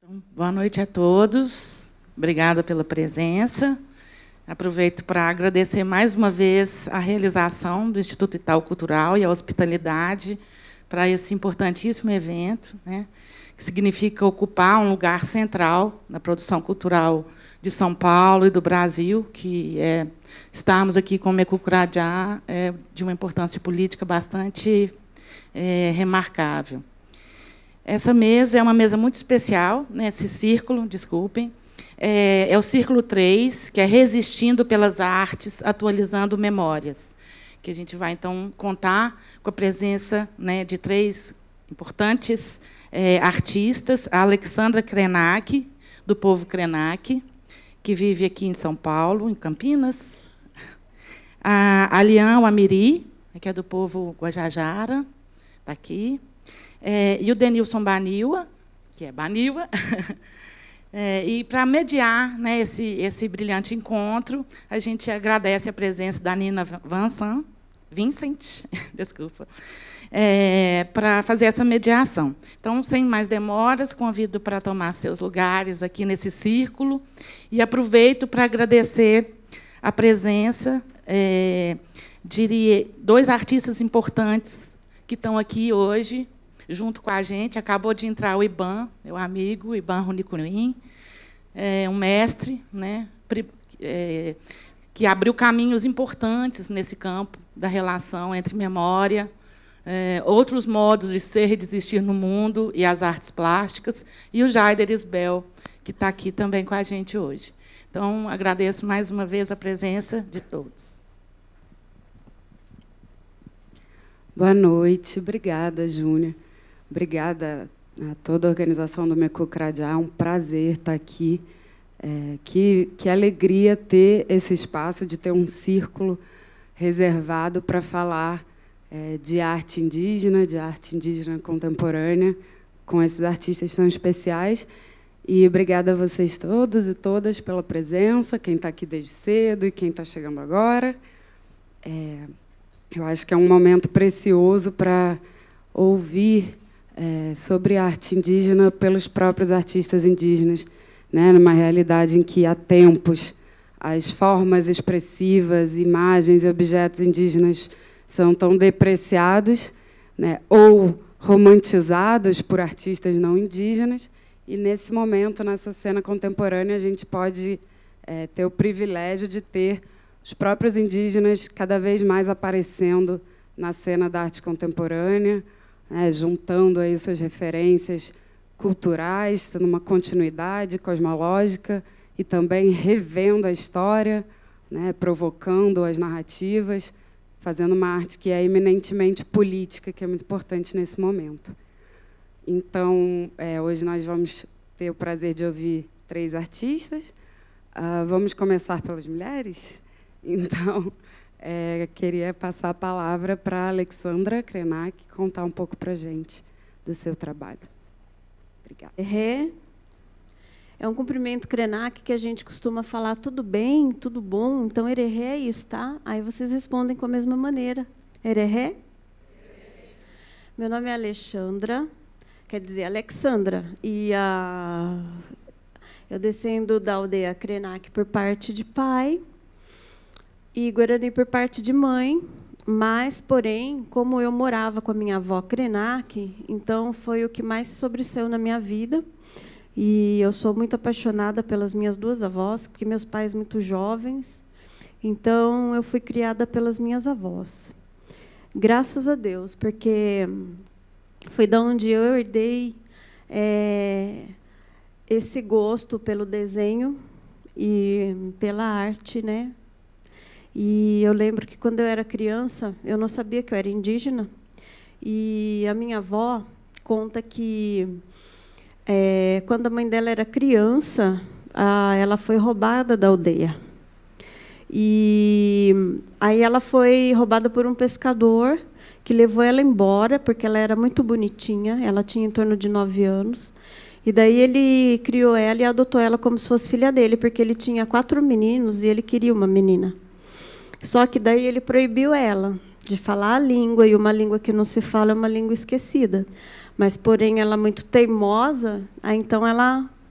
Boa noite a todos. Obrigada pela presença. Aproveito para agradecer mais uma vez a realização do Instituto Itaú Cultural e a hospitalidade para esse importantíssimo evento, né, que significa ocupar um lugar central na produção cultural de São Paulo e do Brasil, que estarmos aqui com o Mecucurajá é de uma importância política bastante remarcável. Essa mesa é uma mesa muito especial, né, esse círculo, desculpem, é o Círculo 3, que é Resistindo pelas Artes, Atualizando Memórias, que a gente vai, então, contar com a presença, né, de 3 importantes artistas: a Alexandra Krenak, do povo Krenak, que vive aqui em São Paulo, em Campinas; a Alian Amiri, que é do povo Guajajara, está aqui; e o Denilson Baniwa, que é Baniwa. E, para mediar, né, esse brilhante encontro, a gente agradece a presença da Nina Vincent, desculpa, para fazer essa mediação. Então, sem mais demoras, convido para tomar seus lugares aqui nesse círculo e aproveito para agradecer a presença de 2 artistas importantes que estão aqui hoje, junto com a gente. Acabou de entrar o Iban, meu amigo, Iban Runicurim, um mestre, né, que abriu caminhos importantes nesse campo da relação entre memória, outros modos de ser e de existir no mundo e as artes plásticas, e o Jaider Isbel, que está aqui também com a gente hoje. Então, agradeço mais uma vez a presença de todos. Boa noite. Obrigada, Júnior. Obrigada a toda a organização do Mecucurajá. É um prazer estar aqui. Que alegria ter esse espaço, de ter um círculo reservado para falar de arte indígena contemporânea, com esses artistas tão especiais. E obrigada a vocês todos e todas pela presença, quem está aqui desde cedo e quem está chegando agora. Eu acho que é um momento precioso para ouvir sobre a arte indígena pelos próprios artistas indígenas, né, numa realidade em que, há tempos, as formas expressivas, imagens e objetos indígenas são tão depreciados, né, ou romantizados por artistas não indígenas. E, nesse momento, nessa cena contemporânea, a gente pode ter o privilégio de ter os próprios indígenas cada vez mais aparecendo na cena da arte contemporânea, né, juntando aí suas referências culturais, tendo uma continuidade cosmológica e também revendo a história, né, provocando as narrativas, fazendo uma arte que é eminentemente política, que é muito importante nesse momento. Então, hoje nós vamos ter o prazer de ouvir 3 artistas. Vamos começar pelas mulheres? Então, queria passar a palavra para a Alexandra Krenak contar um pouco para a gente do seu trabalho. Obrigada. É um cumprimento Krenak que a gente costuma falar tudo bem, tudo bom. Então, ererê é isso, tá? Aí vocês respondem com a mesma maneira. Ererê? Meu nome é Alexandra, quer dizer, Alexandra. E eu descendo da aldeia Krenak por parte de pai e Guarani por parte de mãe, mas, porém, como eu morava com a minha avó Krenak, então foi o que mais sobressaiu na minha vida. E eu sou muito apaixonada pelas minhas 2 avós, porque meus pais muito jovens, então eu fui criada pelas minhas avós. Graças a Deus, porque foi de onde eu herdei esse gosto pelo desenho e pela arte, né? E eu lembro que, quando eu era criança, eu não sabia que eu era indígena. E a minha avó conta que, quando a mãe dela era criança, ela foi roubada da aldeia. E aí ela foi roubada por um pescador que levou ela embora, porque ela era muito bonitinha, ela tinha em torno de 9 anos. E daí ele criou ela e adotou ela como se fosse filha dele, porque ele tinha 4 meninos e ele queria uma menina. Só que daí ele proibiu ela de falar a língua, e uma língua que não se fala é uma língua esquecida. Mas, porém, ela muito teimosa, então ela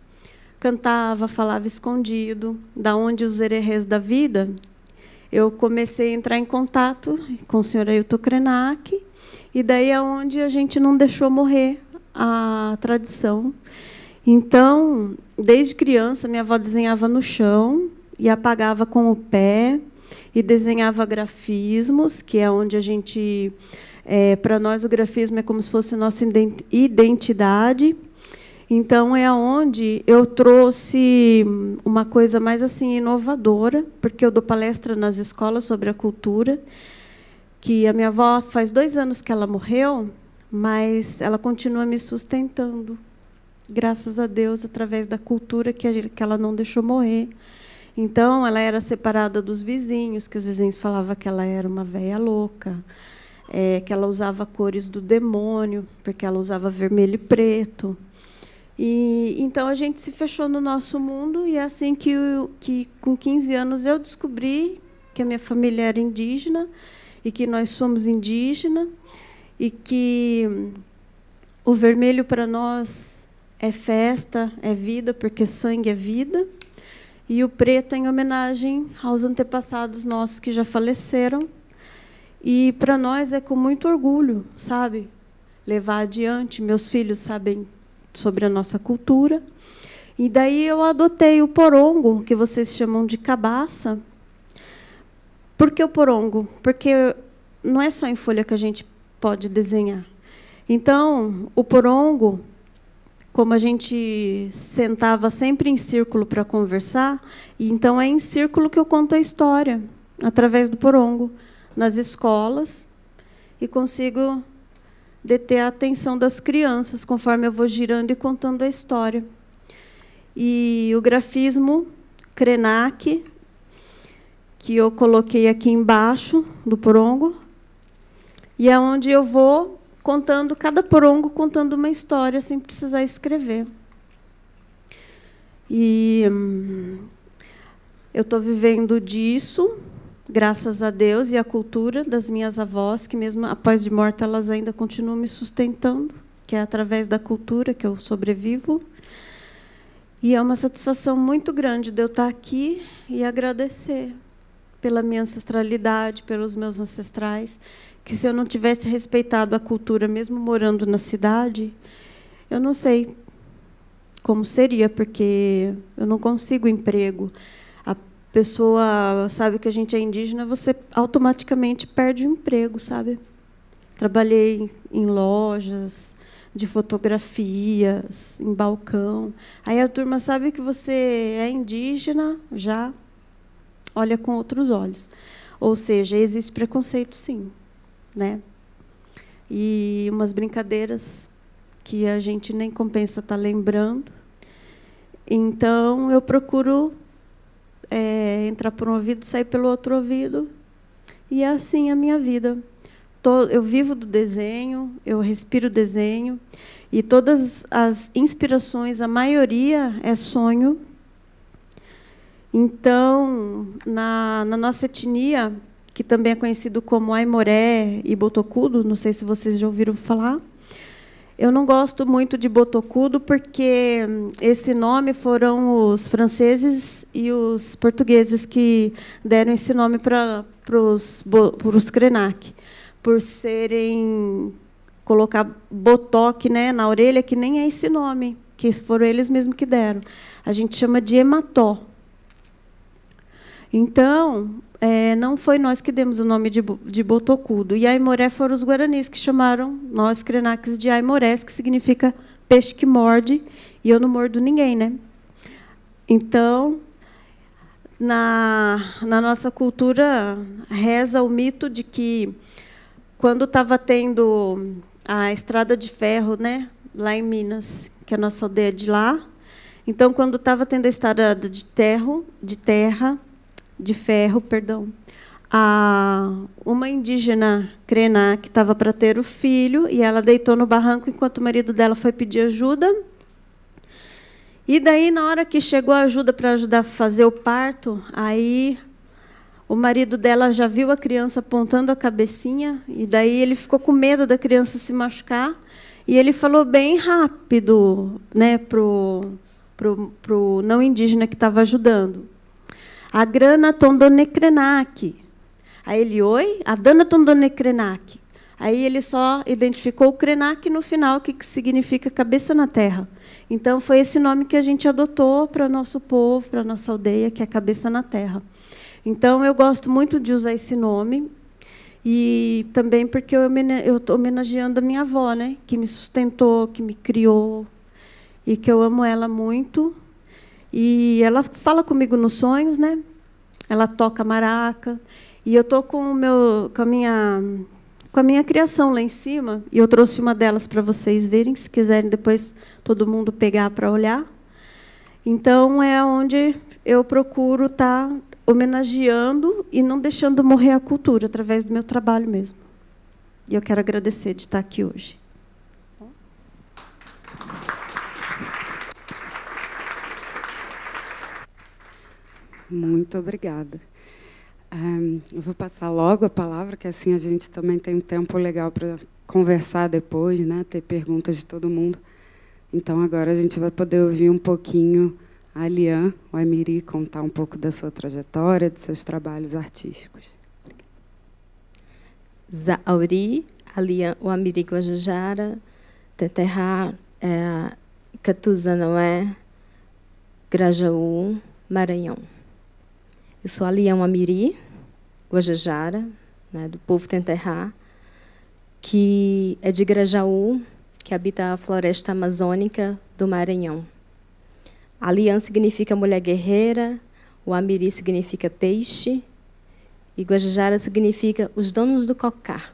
cantava, falava escondido. Da onde os hererês da vida, eu comecei a entrar em contato com o senhor Ailton Krenak, e daí é onde a gente não deixou morrer a tradição. Então, desde criança, minha avó desenhava no chão e apagava com o pé, e desenhava grafismos, que é onde a gente... para nós, o grafismo é como se fosse nossa identidade. Então, é onde eu trouxe uma coisa mais assim inovadora, porque eu dou palestra nas escolas sobre a cultura, que a minha avó faz 2 anos que ela morreu, mas ela continua me sustentando, graças a Deus, através da cultura que ela não deixou morrer. Então, ela era separada dos vizinhos, que os vizinhos falavam que ela era uma véia louca, que ela usava cores do demônio, porque ela usava vermelho e preto. E então a gente se fechou no nosso mundo, e é assim que com 15 anos eu descobri que a minha família era indígena e que nós somos indígenas, e que o vermelho para nós é festa, é vida, porque sangue é vida, e o preto é em homenagem aos antepassados nossos que já faleceram. E para nós é com muito orgulho, sabe, levar adiante. Meus filhos sabem sobre a nossa cultura. E daí eu adotei o porongo, que vocês chamam de cabaça. Por que o porongo? Porque não é só em folha que a gente pode desenhar. Então, o porongo, como a gente sentava sempre em círculo para conversar, e então é em círculo que eu conto a história, através do porongo, nas escolas, e consigo deter a atenção das crianças, conforme eu vou girando e contando a história. E o grafismo Krenak, que eu coloquei aqui embaixo do porongo, e é onde eu vou contando, cada porongo contando uma história, sem precisar escrever. E eu estou vivendo disso, graças a Deus e à cultura das minhas avós, que mesmo após de morta elas ainda continuam me sustentando, que é através da cultura que eu sobrevivo. E é uma satisfação muito grande de eu estar aqui e agradecer pela minha ancestralidade, pelos meus ancestrais, que se eu não tivesse respeitado a cultura, mesmo morando na cidade, eu não sei como seria, porque eu não consigo emprego. A pessoa sabe que a gente é indígena, você automaticamente perde o emprego, sabe? Trabalhei em lojas de fotografias, em balcão. Aí a turma sabe que você é indígena, já olha com outros olhos. Ou seja, existe preconceito, sim, né? E umas brincadeiras que a gente nem compensa estar lembrando. Então, eu procuro entrar por um ouvido e sair pelo outro ouvido. E é assim a minha vida. Eu vivo do desenho, eu respiro desenho, e todas as inspirações, a maioria é sonho. Então, na nossa etnia, que também é conhecido como Aimoré e Botocudo, não sei se vocês já ouviram falar, eu não gosto muito de Botocudo, porque esse nome foram os franceses e os portugueses que deram esse nome para os Krenak, por colocar botox, né, na orelha, que nem é esse nome, que foram eles mesmos que deram. A gente chama de hemató. Então, não foi nós que demos o nome de Botocudo. E Aimoré foram os guaranis que chamaram nós, Krenaks, de Aimorés, que significa peixe que morde, e eu não mordo ninguém, né? Então, na nossa cultura, reza o mito de que, quando estava tendo a estrada de ferro, né, lá em Minas, que é a nossa aldeia de lá, então, quando estava tendo a estrada de ferro, uma indígena Krenak estava para ter o filho, e ela deitou no barranco enquanto o marido dela foi pedir ajuda. E daí, na hora que chegou a ajuda para ajudar a fazer o parto, aí o marido dela já viu a criança apontando a cabecinha, e daí ele ficou com medo da criança se machucar, e ele falou bem rápido, né, pro para o não indígena que estava ajudando. A grana tondonecrenac. Aí ele, oi? A dana tondonecrenac. Aí ele só identificou o krenak no final, que significa cabeça na terra. Então, foi esse nome que a gente adotou para o nosso povo, para a nossa aldeia, que é cabeça na terra. Então, eu gosto muito de usar esse nome, e também porque eu estou homenageando a minha avó, né, que me sustentou, que me criou, e que eu amo ela muito. E ela fala comigo nos sonhos, né? Ela toca maraca. E eu estou com a minha criação lá em cima, e eu trouxe uma delas para vocês verem, se quiserem depois todo mundo pegar para olhar. Então, é onde eu procuro estar homenageando e não deixando morrer a cultura, através do meu trabalho mesmo. E eu quero agradecer de estar aqui hoje. Muito obrigada. Eu vou passar logo a palavra, que assim a gente também tem um tempo legal para conversar depois, né? Ter perguntas de todo mundo. Então, agora a gente vai poder ouvir um pouquinho a Lian, o Amiri, contar um pouco da sua trajetória, de seus trabalhos artísticos. Zauri, Alian, o Amiri Guajajara, Teterra, Catuzanoé, Grajaú, Maranhão. Eu sou Alian Amiri Guajajara, né, do povo Tenterrá, que é de Grajaú, que habita a floresta amazônica do Maranhão. Alian significa mulher guerreira, o Amiri significa peixe, e Guajajara significa os donos do cocá.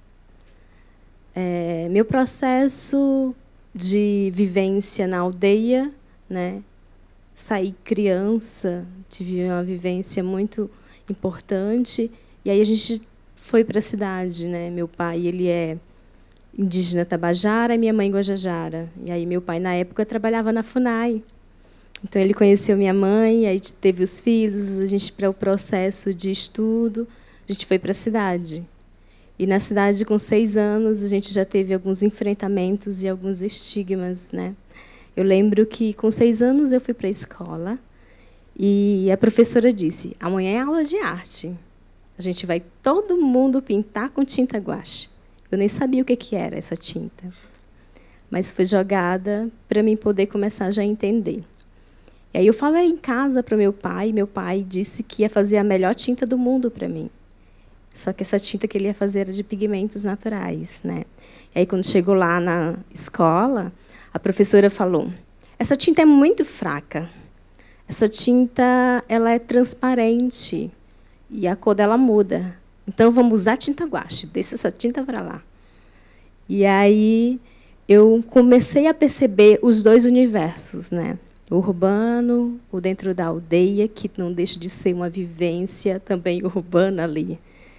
Meu processo de vivência na aldeia, né, saí criança, tive uma vivência muito importante, e aí a gente foi para a cidade, né? Meu pai, ele é indígena Tabajara e minha mãe Guajajara. E aí meu pai na época trabalhava na FUNAI. Então ele conheceu minha mãe, aí teve os filhos, a gente para o processo de estudo, a gente foi para a cidade. E na cidade com 6 anos a gente já teve alguns enfrentamentos e alguns estigmas, né? Eu lembro que, com 6 anos, eu fui para a escola e a professora disse, amanhã é aula de arte. A gente vai todo mundo pintar com tinta guache. Eu nem sabia o que era essa tinta, mas foi jogada para mim poder começar já a entender. E aí eu falei em casa para o meu pai disse que ia fazer a melhor tinta do mundo para mim. Só que essa tinta que ele ia fazer era de pigmentos naturais, né? E aí, quando chegou lá na escola, a professora falou, essa tinta é muito fraca, essa tinta ela é transparente e a cor dela muda. Então, vamos usar tinta guache, deixa essa tinta para lá. E aí eu comecei a perceber os dois universos, né? O urbano, o dentro da aldeia, que não deixa de ser uma vivência também urbana ali.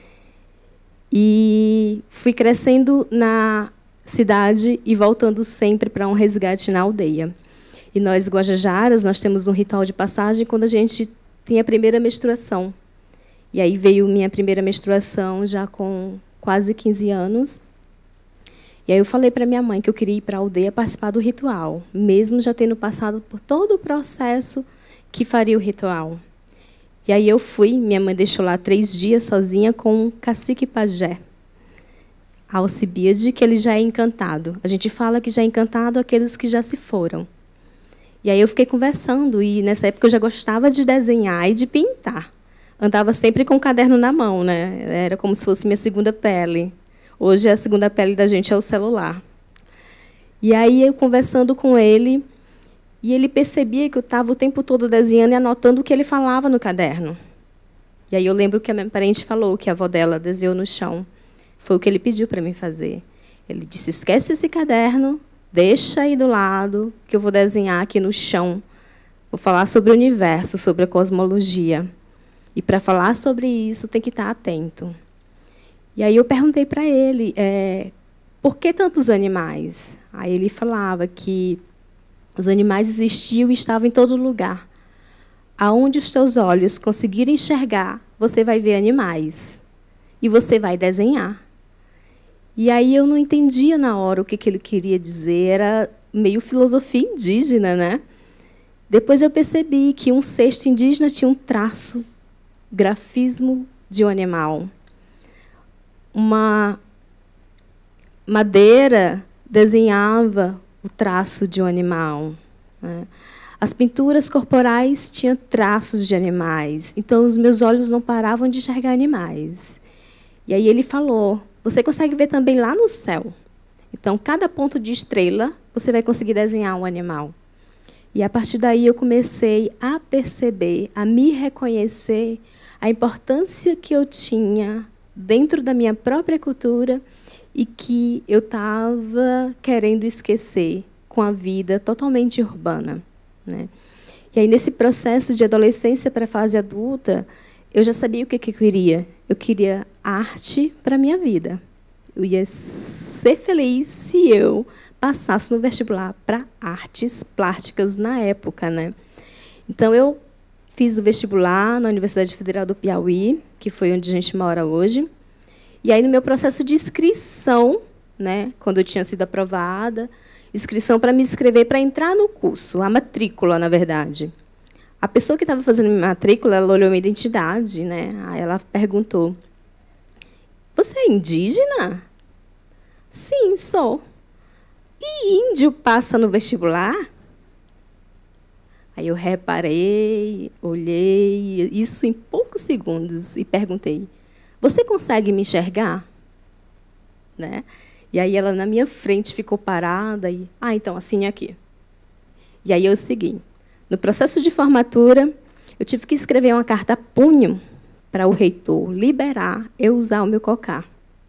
E fui crescendo na cidade e voltando sempre para um resgate na aldeia. E nós, Guajajaras, nós temos um ritual de passagem quando a gente tem a primeira menstruação. E aí veio minha primeira menstruação já com quase 15 anos. E aí eu falei para minha mãe que eu queria ir para a aldeia participar do ritual, mesmo já tendo passado por todo o processo que faria o ritual. E aí eu fui, minha mãe deixou lá 3 dias sozinha com um cacique pajé, Alcibiade, que ele já é encantado. A gente fala que já é encantado aqueles que já se foram. E aí eu fiquei conversando, e nessa época eu já gostava de desenhar e de pintar. Andava sempre com o caderno na mão, né? Era como se fosse minha segunda pele. Hoje a segunda pele da gente é o celular. E aí eu conversando com ele, e ele percebia que eu estava o tempo todo desenhando e anotando o que ele falava no caderno. E aí eu lembro que a minha parente falou que a avó dela desenhou no chão. Foi o que ele pediu para mim fazer. Ele disse, esquece esse caderno, deixa aí do lado, que eu vou desenhar aqui no chão. Vou falar sobre o universo, sobre a cosmologia. E, para falar sobre isso, tem que estar atento. E aí eu perguntei para ele, por que tantos animais? Aí ele falava que os animais existiam e estavam em todo lugar. Aonde os teus olhos conseguirem enxergar, você vai ver animais. E você vai desenhar. E aí eu não entendia na hora o que ele queria dizer. Era meio filosofia indígena, né? Depois eu percebi que um cesto indígena tinha um traço, grafismo de um animal. Uma madeira desenhava o traço de um animal, né? As pinturas corporais tinham traços de animais. Então, os meus olhos não paravam de enxergar animais. E aí ele falou, você consegue ver também lá no céu. Então, cada ponto de estrela, você vai conseguir desenhar um animal. E, a partir daí, eu comecei a perceber, a me reconhecer a importância que eu tinha dentro da minha própria cultura e que eu estava querendo esquecer com a vida totalmente urbana, né? E aí, nesse processo de adolescência para a fase adulta, eu já sabia o que eu queria. Eu queria arte para a minha vida. Eu ia ser feliz se eu passasse no vestibular para artes plásticas na época, né? Então, eu fiz o vestibular na Universidade Federal do Piauí, que foi onde a gente mora hoje. E aí, no meu processo de inscrição, né, quando eu tinha sido aprovada, inscrição para me inscrever para entrar no curso, a matrícula, na verdade. A pessoa que estava fazendo minha matrícula, ela olhou minha identidade, né? Aí ela perguntou, você é indígena? Sim, sou. E índio passa no vestibular? Aí eu reparei, olhei, isso em poucos segundos, e perguntei, você consegue me enxergar? Né? E aí ela, na minha frente, ficou parada e, então, assine aqui. E aí eu segui. No processo de formatura, eu tive que escrever uma carta a punho para o reitor liberar eu usar o meu cocá.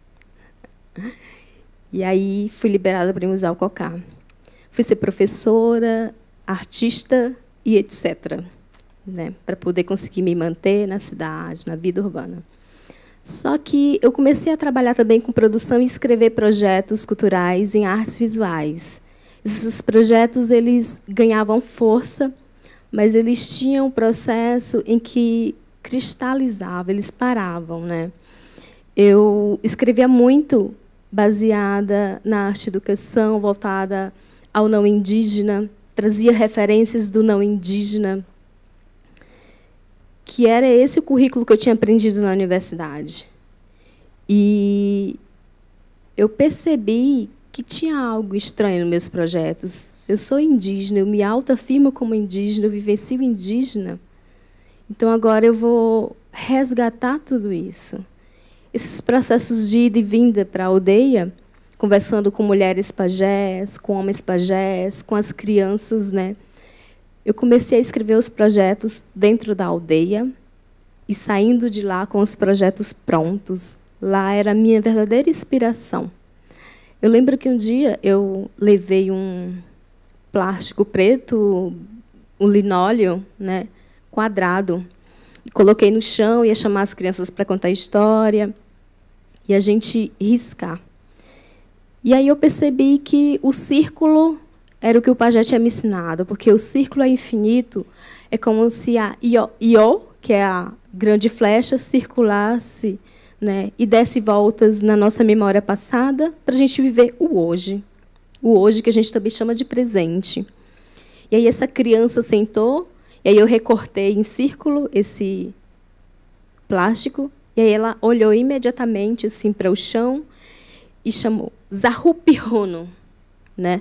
E aí fui liberada para usar o cocá. Fui ser professora, artista e etc., né, para poder conseguir me manter na cidade, na vida urbana. Só que eu comecei a trabalhar também com produção e escrever projetos culturais em artes visuais. Esses projetos eles ganhavam força, mas eles tinham um processo em que cristalizavam, eles paravam, né? Eu escrevia muito baseada na arte educação, voltada ao não indígena, trazia referências do não indígena, que era esse o currículo que eu tinha aprendido na universidade. E eu percebi que tinha algo estranho nos meus projetos. Eu sou indígena, eu me autoafirmo como indígena, eu vivencio indígena. Então, agora eu vou resgatar tudo isso. Esses processos de ida e vinda para a aldeia, conversando com mulheres pajés, com homens pajés, com as crianças, né? Eu comecei a escrever os projetos dentro da aldeia e saindo de lá com os projetos prontos. Lá era a minha verdadeira inspiração. Eu lembro que um dia eu levei um plástico preto, um linóleo, né, quadrado, e coloquei no chão, ia chamar as crianças para contar história e a gente riscar. E aí eu percebi que o círculo era o que o pajé tinha me ensinado, porque o círculo é infinito, é como se a Ió, que é a grande flecha, circulasse, né, e desse voltas na nossa memória passada para a gente viver o hoje que a gente também chama de presente. E aí essa criança sentou, e aí eu recortei em círculo esse plástico, e aí ela olhou imediatamente assim para o chão e chamou Zahupihuno, né?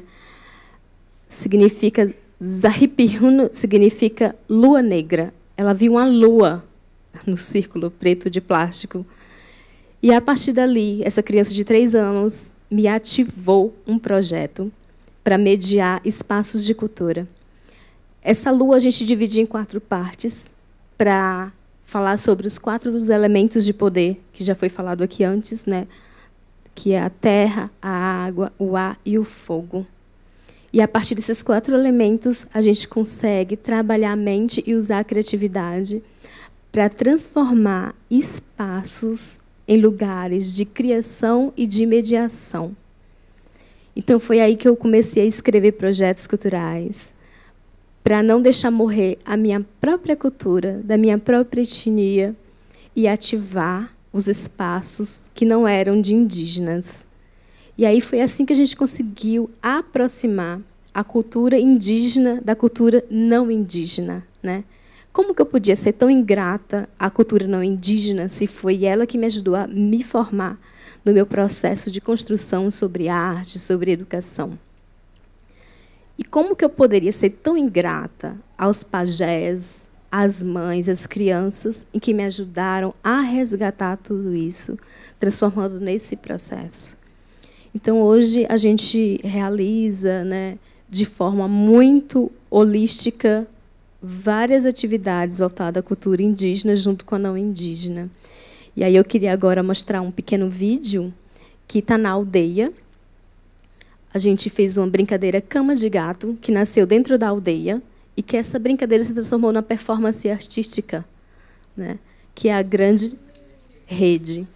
Significa Zahipihuno significa lua negra. Ela viu uma lua no círculo preto de plástico. E, a partir dali, essa criança de 3 anos me ativou um projeto para mediar espaços de cultura. Essa lua a gente dividia em 4 partes para falar sobre os 4 elementos de poder, que já foi falado aqui antes, né? Que é a terra, a água, o ar e o fogo. E, a partir desses 4 elementos, a gente consegue trabalhar a mente e usar a criatividade para transformar espaços em lugares de criação e de mediação. Então, foi aí que eu comecei a escrever projetos culturais, para não deixar morrer a minha própria cultura, da minha própria etnia, e ativar os espaços que não eram de indígenas. E aí foi assim que a gente conseguiu aproximar a cultura indígena da cultura não indígena, né? Como que eu podia ser tão ingrata à cultura não indígena se foi ela que me ajudou a me formar no meu processo de construção sobre arte, sobre educação? E como que eu poderia ser tão ingrata aos pajés, às mães, às crianças, em que me ajudaram a resgatar tudo isso, transformando nesse processo? Então, hoje, a gente realiza, né, de forma muito holística, várias atividades voltadas à cultura indígena junto com a não indígena. E aí eu queria agora mostrar um pequeno vídeo que está na aldeia. A gente fez uma brincadeira Cama de Gato, que nasceu dentro da aldeia, e que essa brincadeira se transformou na performance artística, né, que é a grande rede.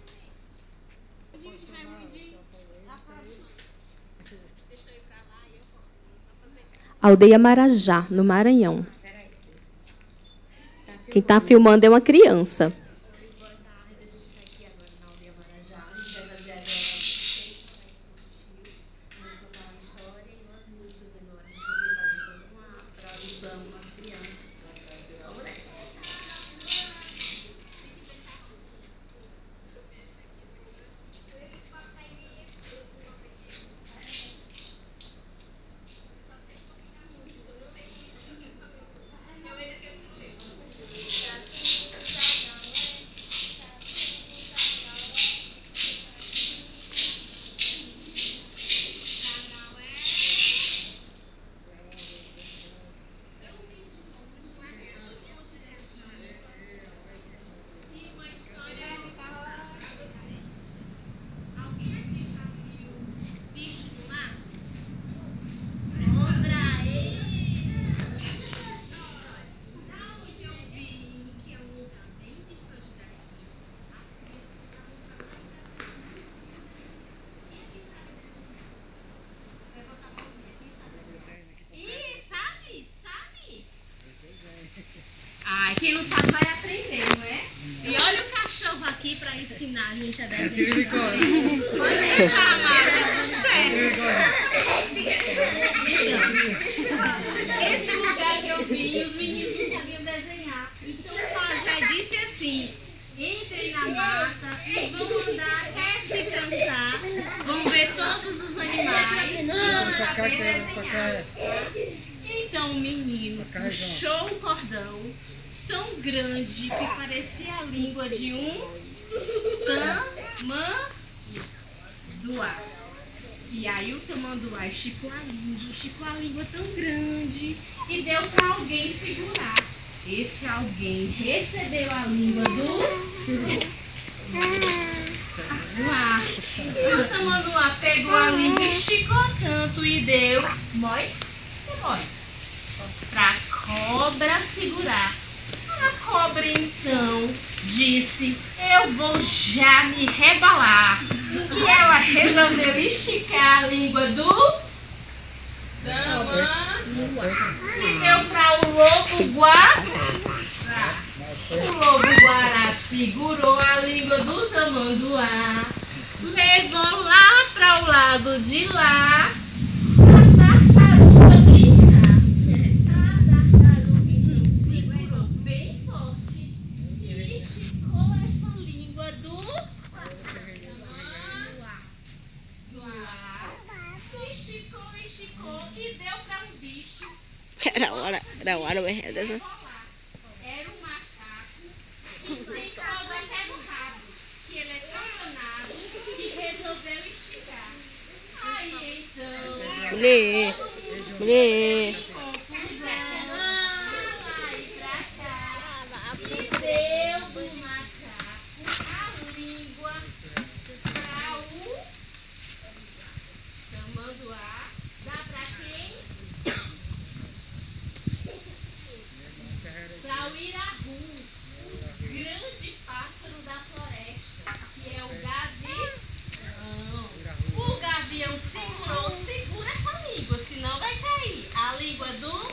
Aldeia Marajá, no Maranhão. Quem está filmando é uma criança. Boa tarde, a gente está aqui agora na Aldeia Marajá. A gente vai fazer agora vamos contar uma história e umas músicas agora. A gente vai fazer uma tradução com as crianças. Vamos nessa. Ai, quem não sabe vai aprender, não é? E olha o cachorro aqui para ensinar a gente a desenhar. Pode deixar, Mara, tudo certo. Então, esse lugar que eu vi, os meninos não sabiam desenhar. Então o pajé disse assim: entrem na mata e vão andar até se cansar. Vão ver todos os animais e vão saber desenhar. Então o menino puxou o cordão tão grande que parecia a língua de um tamanduá. E aí o tamanduá esticou a língua tão grande e deu para alguém segurar. Esse alguém recebeu a língua do tamanduá. E o tamanduá pegou a língua e esticou tanto e deu para a cobra segurar. A cobra então disse: eu vou já me rebalar. E ela resolveu esticar a língua do tamanduá e deu para o lobo guará. O lobo guará segurou a língua do tamanduá, levou lá para o lado de lá. Era hora dessa. Era um macaco que tem cobra até no rabo, que ele é tão danado que resolveu esticar. Aí então, Mulher. confusão, aí pra cá, e deu do macaco a língua pra o tamanduá. Dá pra quem? Para o irahu, o grande pássaro da floresta, que é o gavião. O gavião segura essa língua, senão vai cair. A língua do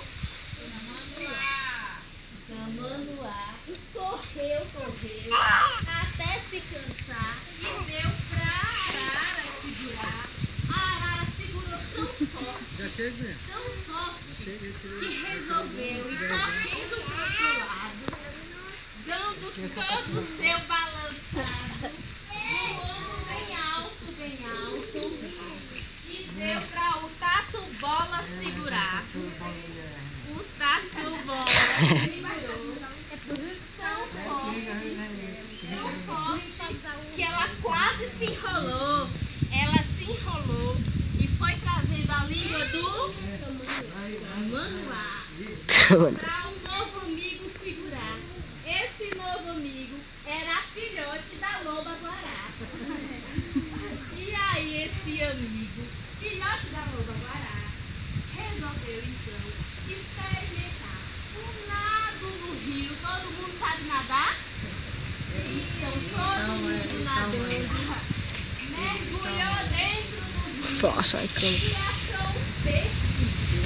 tamanduá. Correu, até se cansar e deu para a arara segurar. A arara segurou tão forte tão forte que resolveu ir correndo para outro lado, dando todo o seu balançado, voando bem alto, e deu para o Tatu Bola segurar. O Tatu Bola segurou tão forte que ela quase se enrolou. Ela se enrolou e foi trazendo a língua do Manuá para um novo amigo segurar. Esse novo amigo era a filhote da loba-guará. E aí esse amigo, filhote da loba-guará, resolveu então experimentar o nado no rio. Todo mundo sabe nadar? Então todo mundo nadando. Mergulhou dentro do rio e achou um peixe.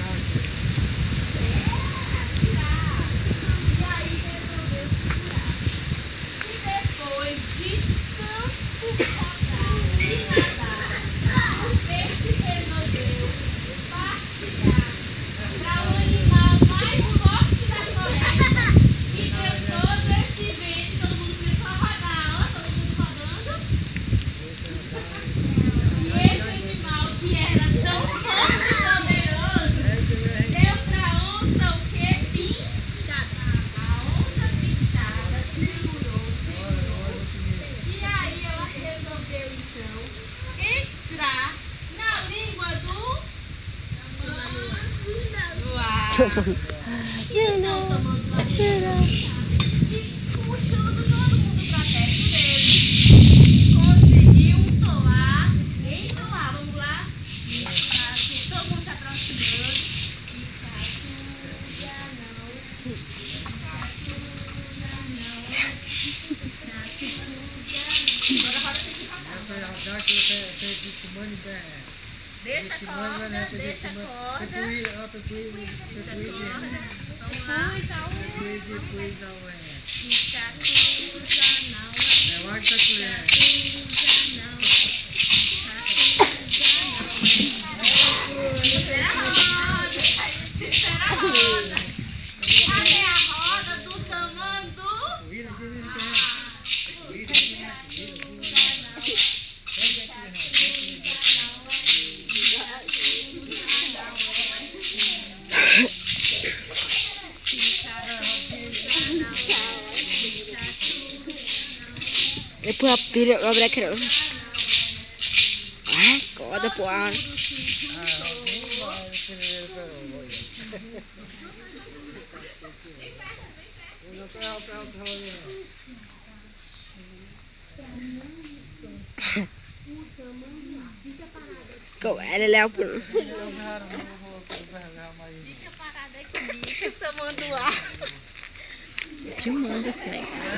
E aí resolveu segurar. E depois de tanto rodar e nadar, o peixe resolveu partilhar para o animal mais forte da floresta. E deu todo esse vento, todo mundo começou a rodar, ó, todo mundo rodando. E esse animal que era tão forte e poderoso, deu pra onça o quê? Pintada. A onça pintada segurou. E aí ela resolveu então entrar na língua do Manuá. Então tomando uma e puxando todo mundo pra perto dele. Conseguiu entoar, vamos lá? Todo mundo se aproximando. Agora roda tem que rodar. Deixa a corda. Deixa a corda. Vamos lá. Espera a roda. Cadê a roda do tamanho? Después pide habrá que corda pro ar. Ele leva por Fica parada aqui, tomando ar. filmando aqui.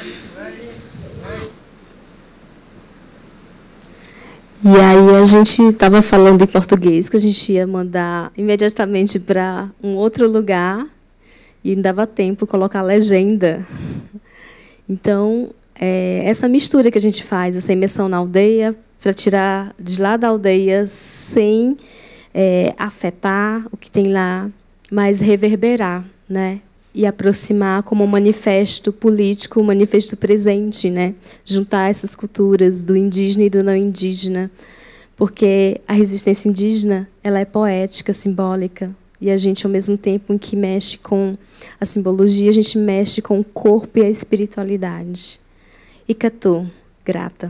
E aí a gente estava falando em português que a gente ia mandar imediatamente para um outro lugar e não dava tempo colocar a legenda. Então, essa mistura que a gente faz, essa imersão na aldeia, para tirar de lá da aldeia sem afetar o que tem lá, mas reverberar, né? E aproximar como um manifesto político, um manifesto presente, né? Juntar essas culturas do indígena e do não indígena, porque a resistência indígena ela é poética, simbólica, e a gente, ao mesmo tempo em que mexe com a simbologia, a gente mexe com o corpo e a espiritualidade. Icatu, grata.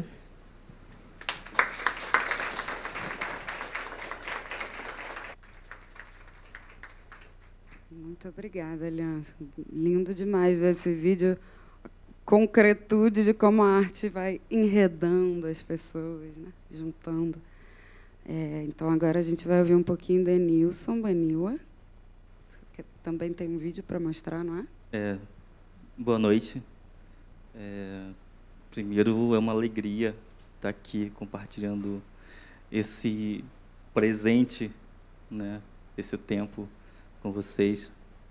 Muito obrigada, Aliança. Lindo demais ver esse vídeo, concretude de como a arte vai enredando as pessoas, né? Juntando. Então, agora a gente vai ouvir um pouquinho de Nilson Baniwa, que também tem um vídeo para mostrar, não é? Boa noite. Primeiro, é uma alegria estar aqui compartilhando esse presente, né? Esse tempo com vocês.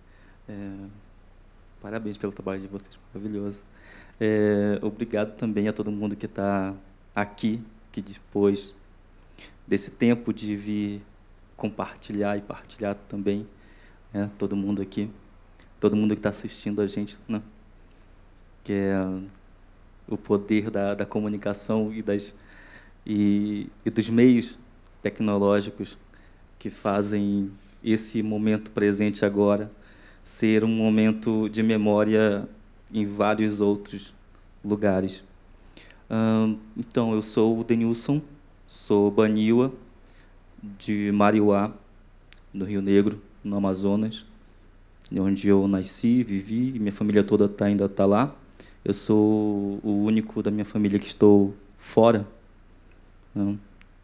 Parabéns pelo trabalho de vocês, maravilhoso. Obrigado também a todo mundo que está aqui, que dispôs desse tempo de vir compartilhar e partilhar também, né, todo mundo aqui, todo mundo que está assistindo a gente, né, que é o poder da comunicação e dos meios tecnológicos que fazem esse momento presente agora ser um momento de memória em vários outros lugares. Então, eu sou o Denilson, sou baniwa de Mariuá, no Rio Negro, no Amazonas, onde eu nasci, vivi, e minha família toda ainda está lá. Eu sou o único da minha família que estou fora, né,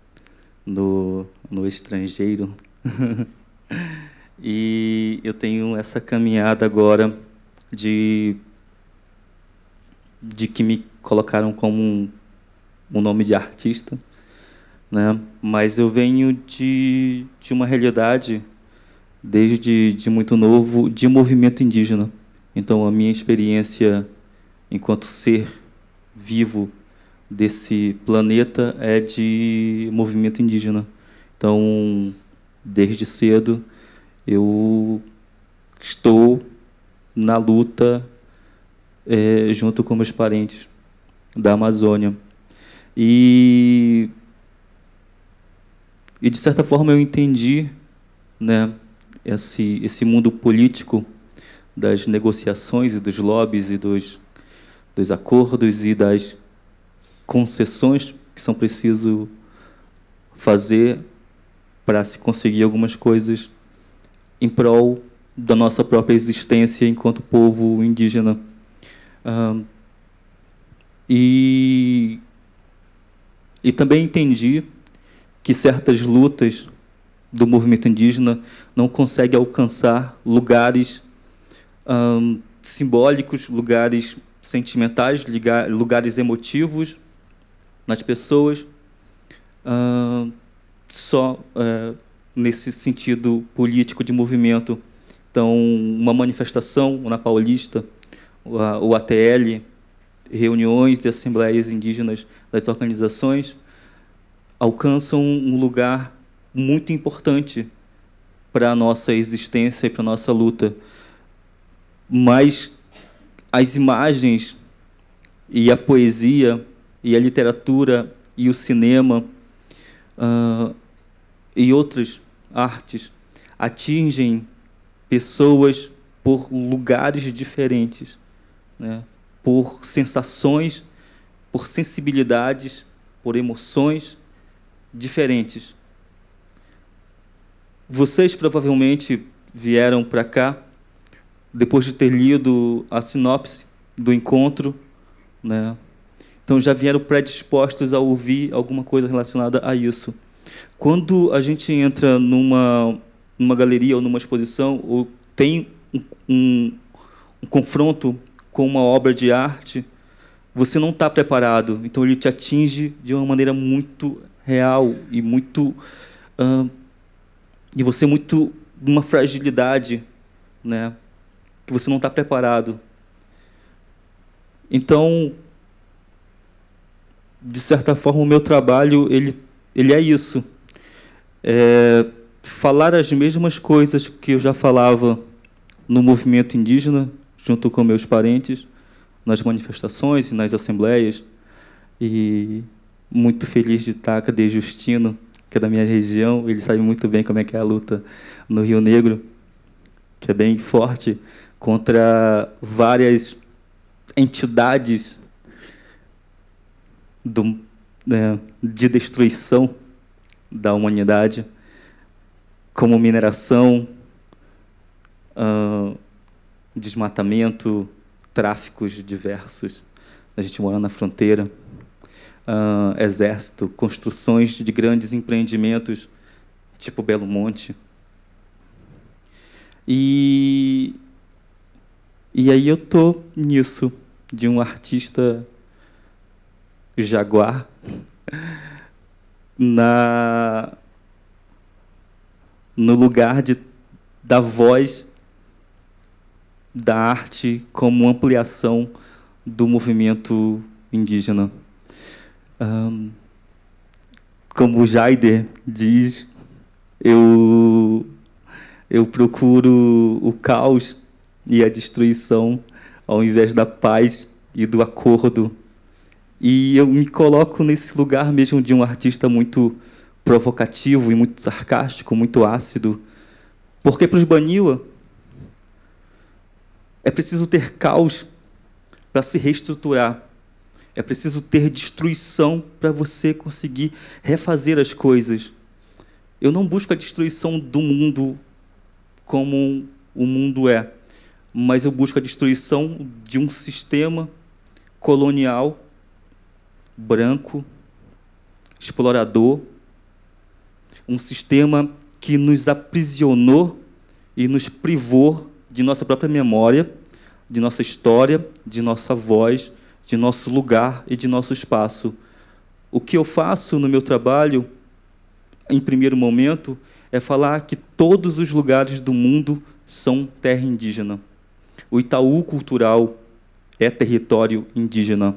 no estrangeiro. E eu tenho essa caminhada agora de que me colocaram como um nome de artista, né? Mas eu venho de uma realidade, desde muito novo, de movimento indígena. Então, a minha experiência enquanto ser vivo desse planeta é de movimento indígena. Então, desde cedo, eu estou na luta junto com meus parentes da Amazônia. E de certa forma, eu entendi, né, esse mundo político das negociações e dos lobbies e dos acordos e das concessões que são preciso fazer para se conseguir algumas coisas em prol da nossa própria existência enquanto povo indígena. E também entendi que certas lutas do movimento indígena não conseguem alcançar lugares simbólicos, lugares sentimentais, lugares emotivos nas pessoas, só nesse sentido político de movimento. Então, uma manifestação na Paulista, o ATL, reuniões e assembleias indígenas das organizações alcançam um lugar muito importante para a nossa existência e para a nossa luta. Mas as imagens e a poesia e a literatura e o cinema e outras artes atingem pessoas por lugares diferentes, né? Por sensações, por sensibilidades, por emoções diferentes. Vocês provavelmente vieram para cá depois de ter lido a sinopse do encontro, né? Então já vieram predispostos a ouvir alguma coisa relacionada a isso. Quando a gente entra numa galeria ou numa exposição, ou tem um confronto com uma obra de arte, você não está preparado. Então, ele te atinge de uma maneira muito real e muito... e você muito... uma fragilidade, né, que você não está preparado. Então, de certa forma, o meu trabalho ele é isso. Falar as mesmas coisas que eu já falava no movimento indígena, junto com meus parentes, nas manifestações e nas assembleias. E muito feliz de estar com o Justino, que é da minha região. Ele sabe muito bem como é que é a luta no Rio Negro, que é bem forte, contra várias entidades de destruição da humanidade, como mineração, desmatamento, tráficos diversos. A gente mora na fronteira, exército, construções de grandes empreendimentos, tipo Belo Monte. E aí eu estou nisso, de um artista jaguar, no lugar da voz da arte como ampliação do movimento indígena. Como o Jaider diz, eu procuro o caos e a destruição ao invés da paz e do acordo. E eu me coloco nesse lugar mesmo de um artista muito provocativo e muito sarcástico, muito ácido. Porque para os Baniwa é preciso ter caos para se reestruturar. É preciso ter destruição para você conseguir refazer as coisas. Eu não busco a destruição do mundo como o mundo é, mas eu busco a destruição de um sistema colonial, branco, explorador, um sistema que nos aprisionou e nos privou de nossa própria memória, de nossa história, de nossa voz, de nosso lugar e de nosso espaço. O que eu faço no meu trabalho, em primeiro momento, é falar que todos os lugares do mundo são terra indígena. O Itaú Cultural é território indígena.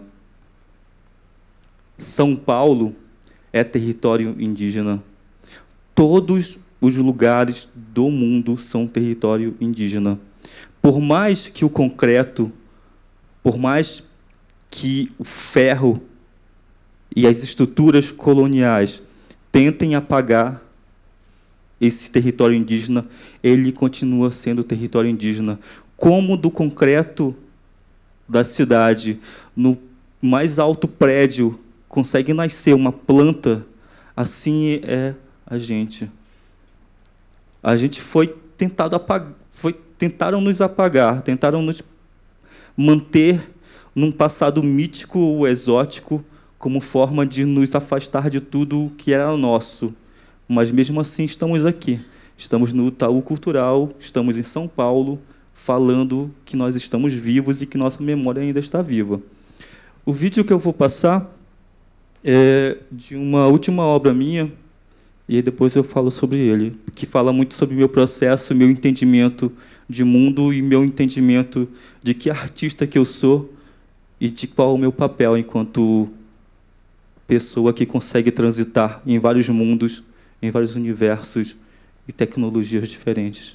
São Paulo é território indígena. Todos os lugares do mundo são território indígena. Por mais que o concreto, por mais que o ferro e as estruturas coloniais tentem apagar esse território indígena, ele continua sendo território indígena. Como do concreto da cidade, no mais alto prédio, consegue nascer uma planta, assim é a gente. A gente foi tentado apagar, tentaram nos apagar, tentaram nos manter num passado mítico ou exótico, como forma de nos afastar de tudo que era nosso. Mas, mesmo assim, estamos aqui. Estamos no Itaú Cultural, estamos em São Paulo, falando que nós estamos vivos e que nossa memória ainda está viva. O vídeo que eu vou passar é de uma última obra minha, e aí depois eu falo sobre ele, que fala muito sobre o meu processo, meu entendimento de mundo e meu entendimento de que artista que eu sou e de qual é o meu papel enquanto pessoa que consegue transitar em vários mundos, em vários universos e tecnologias diferentes.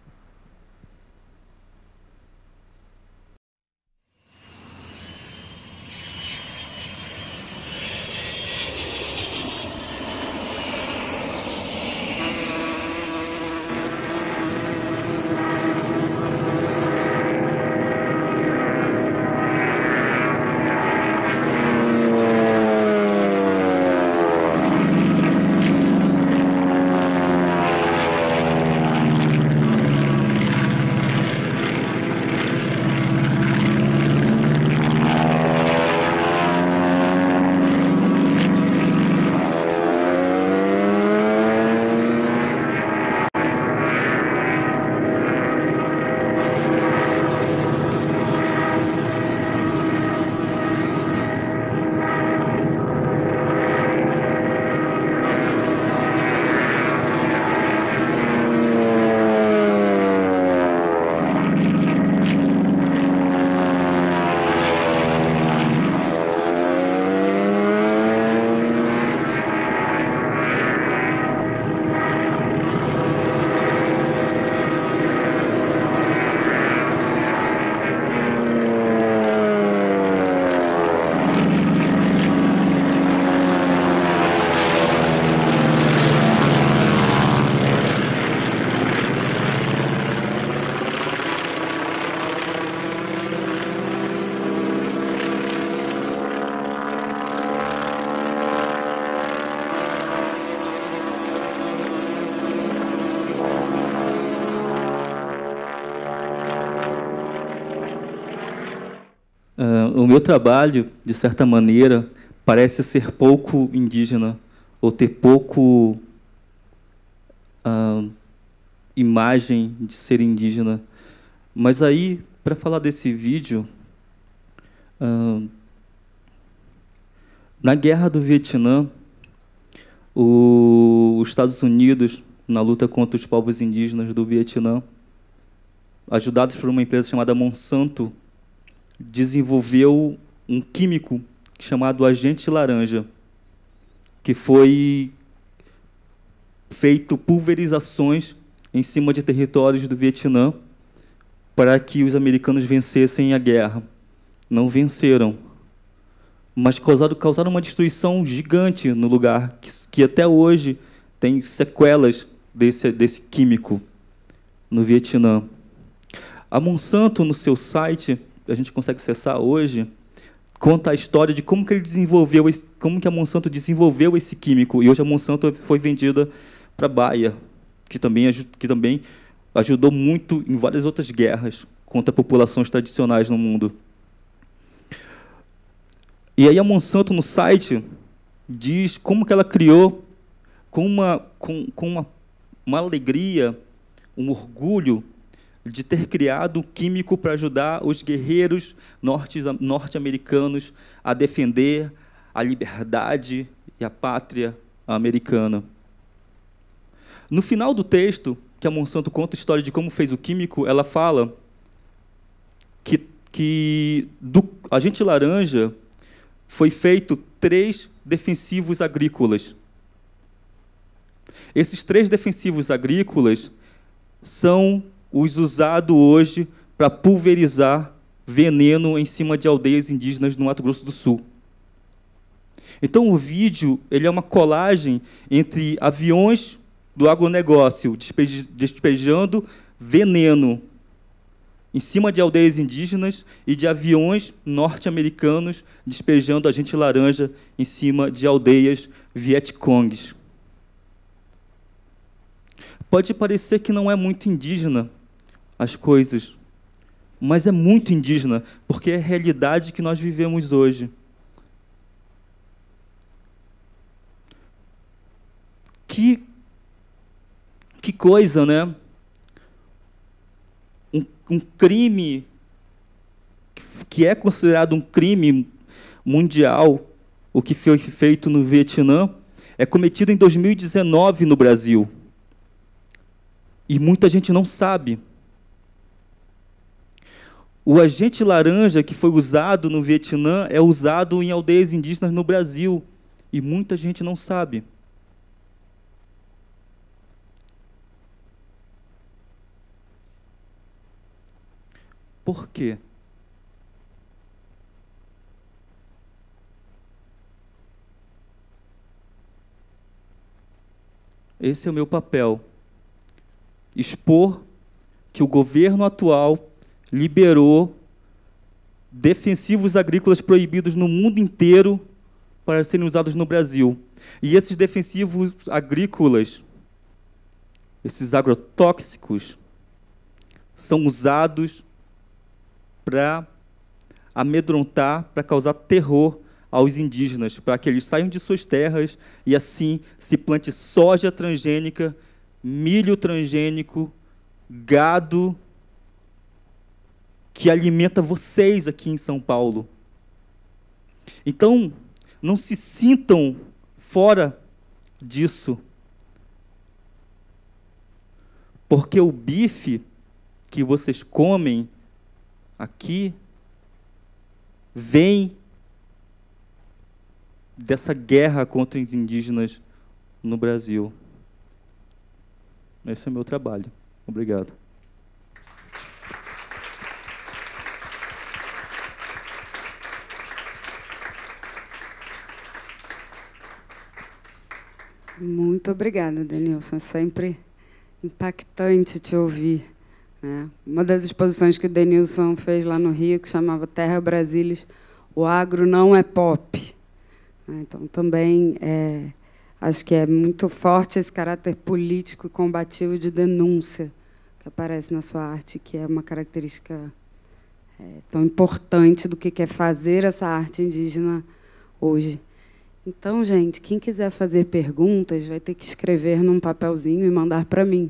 O meu trabalho, de certa maneira, parece ser pouco indígena, ou ter pouco imagem de ser indígena. Mas aí, para falar desse vídeo, na Guerra do Vietnã, os Estados Unidos, na luta contra os povos indígenas do Vietnã, ajudados por uma empresa chamada Monsanto, desenvolveu um químico chamado agente laranja, que foi feito pulverizações em cima de territórios do Vietnã para que os americanos vencessem a guerra. Não venceram, mas causaram uma destruição gigante no lugar, que até hoje tem sequelas desse químico no Vietnã. A Monsanto, no seu site, a gente consegue acessar hoje, conta a história de como que a Monsanto desenvolveu esse químico. E hoje a Monsanto foi vendida para a Bayer, que também ajudou muito em várias outras guerras contra populações tradicionais no mundo. E aí a Monsanto, no site, diz como que ela criou, com uma alegria, um orgulho de ter criado um químico para ajudar os guerreiros norte-americanos a defender a liberdade e a pátria americana. No final do texto, que a Monsanto conta a história de como fez o químico, ela fala que do agente laranja foi feito 3 defensivos agrícolas. Esses 3 defensivos agrícolas são os usados hoje para pulverizar veneno em cima de aldeias indígenas no Mato Grosso do Sul. Então, o vídeo ele é uma colagem entre aviões do agronegócio despejando veneno em cima de aldeias indígenas e de aviões norte-americanos despejando agente laranja em cima de aldeias vietcongues. Pode parecer que não é muito indígena as coisas, mas é muito indígena, porque é a realidade que nós vivemos hoje. Que coisa, né? Um crime que é considerado um crime mundial, o que foi feito no Vietnã, é cometido em 2019 no Brasil. E muita gente não sabe. O agente laranja que foi usado no Vietnã é usado em aldeias indígenas no Brasil. E muita gente não sabe. Por quê? Esse é o meu papel. Expor que o governo atual liberou defensivos agrícolas proibidos no mundo inteiro para serem usados no Brasil. E esses defensivos agrícolas, esses agrotóxicos, são usados para amedrontar, para causar terror aos indígenas, para que eles saiam de suas terras e, assim, se plante soja transgênica, milho transgênico, gado, que alimenta vocês aqui em São Paulo. Então, não se sintam fora disso, porque o bife que vocês comem aqui vem dessa guerra contra os indígenas no Brasil. Esse é o meu trabalho. Obrigado. Muito obrigada, Denilson. É sempre impactante te ouvir. Uma das exposições que o Denilson fez lá no Rio, que chamava Terra Brasilis, o agro não é pop. Então, também acho que é muito forte esse caráter político e combativo de denúncia que aparece na sua arte, que é uma característica tão importante do que é fazer essa arte indígena hoje. Então, gente, quem quiser fazer perguntas vai ter que escrever num papelzinho e mandar para mim.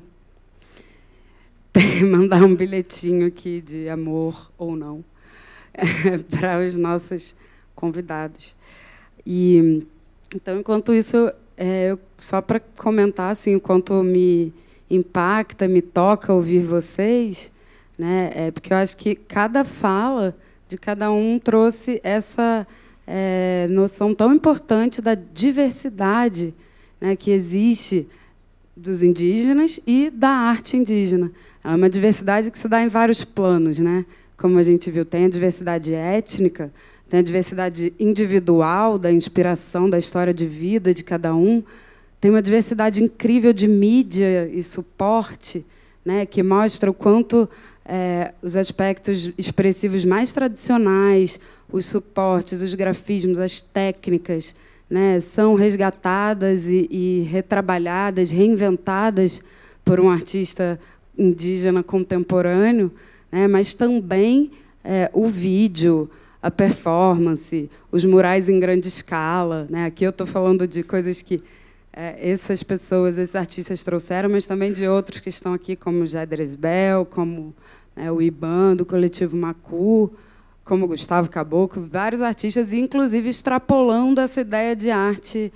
Mandar um bilhetinho aqui de amor ou não para os nossos convidados. E então, enquanto isso, só para comentar assim, o quanto me impacta, me toca ouvir vocês, né? Porque eu acho que cada fala de cada um trouxe essa noção tão importante da diversidade, né, que existe dos indígenas e da arte indígena. É uma diversidade que se dá em vários planos, né? Como a gente viu, tem a diversidade étnica, tem a diversidade individual da inspiração, da história de vida de cada um, tem uma diversidade incrível de mídia e suporte, né, que mostra o quanto os aspectos expressivos mais tradicionais, os suportes, os grafismos, as técnicas, né, são resgatadas e retrabalhadas, reinventadas por um artista indígena contemporâneo, né, mas também o vídeo, a performance, os murais em grande escala, né? Aqui eu estou falando de coisas que essas pessoas, esses artistas trouxeram, mas também de outros que estão aqui, como o Jedres Bell, como o Iban, do Coletivo Macu, como Gustavo Caboclo, vários artistas, inclusive extrapolando essa ideia de arte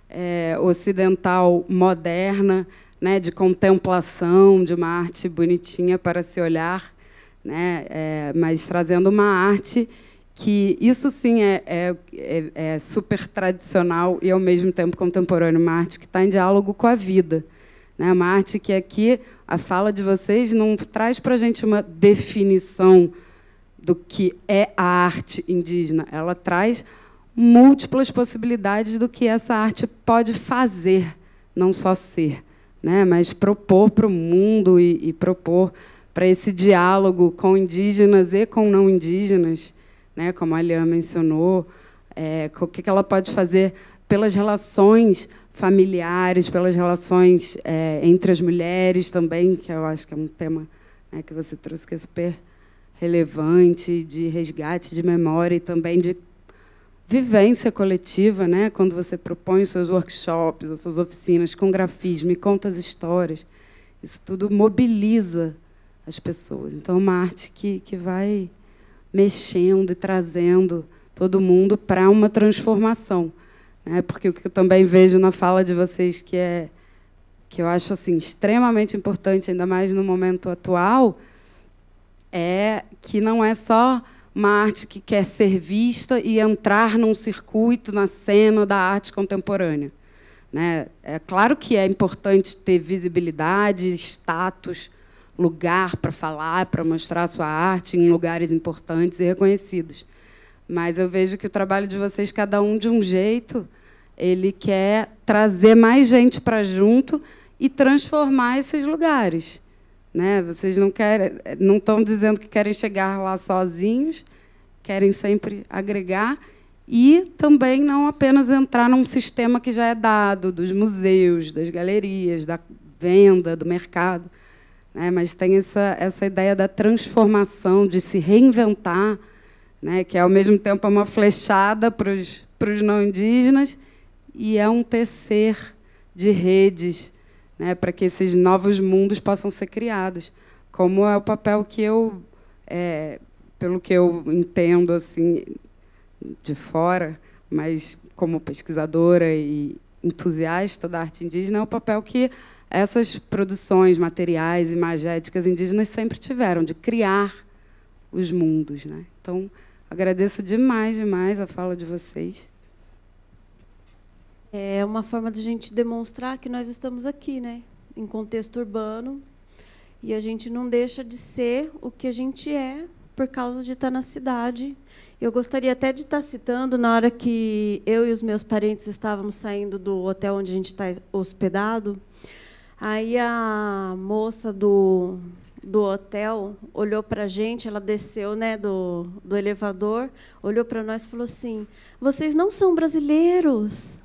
ocidental moderna, né, de contemplação, de uma arte bonitinha para se olhar, né, mas trazendo uma arte que, isso sim, é super tradicional e, ao mesmo tempo, contemporânea, uma arte que está em diálogo com a vida, né, uma arte que aqui, a fala de vocês não traz para a gente uma definição do que é a arte indígena, ela traz múltiplas possibilidades do que essa arte pode fazer, não só ser, né, mas propor para o mundo e propor para esse diálogo com indígenas e com não indígenas, né, como a Lian mencionou, o que ela pode fazer pelas relações familiares, pelas relações entre as mulheres também, que eu acho que é um tema, né, que você trouxe que é super relevante, de resgate de memória e também de vivência coletiva, né, quando você propõe os seus workshops, as suas oficinas com grafismo e conta as histórias, isso tudo mobiliza as pessoas. Então, é uma arte que vai mexendo e trazendo todo mundo para uma transformação, né? Porque o que eu também vejo na fala de vocês que eu acho assim extremamente importante, ainda mais no momento atual, é que não é só uma arte que quer ser vista e entrar num circuito, na cena da arte contemporânea, né? É claro que é importante ter visibilidade, status, lugar para falar, para mostrar a sua arte em lugares importantes e reconhecidos. Mas eu vejo que o trabalho de vocês, cada um de um jeito, ele quer trazer mais gente para junto e transformar esses lugares, né? Vocês não estão dizendo que querem chegar lá sozinhos, querem sempre agregar e também não apenas entrar num sistema que já é dado, dos museus, das galerias, da venda, do mercado, né? Mas tem essa ideia da transformação, de se reinventar, né? Que, ao mesmo tempo, é uma flechada para os não indígenas e é um tecer de redes, né? Para que esses novos mundos possam ser criados, como é o papel que eu, pelo que eu entendo assim de fora, mas como pesquisadora e entusiasta da arte indígena, é o papel que essas produções materiais, imagéticas indígenas sempre tiveram, de criar os mundos, né? Então, agradeço demais a fala de vocês. É uma forma de a gente demonstrar que nós estamos aqui, né, em contexto urbano, e a gente não deixa de ser o que a gente é por causa de estar na cidade. Eu gostaria até de estar citando, na hora que eu e os meus parentes estávamos saindo do hotel onde a gente está hospedado, aí a moça do hotel olhou para a gente, ela desceu, né, do elevador, olhou para nós e falou assim: vocês não são brasileiros.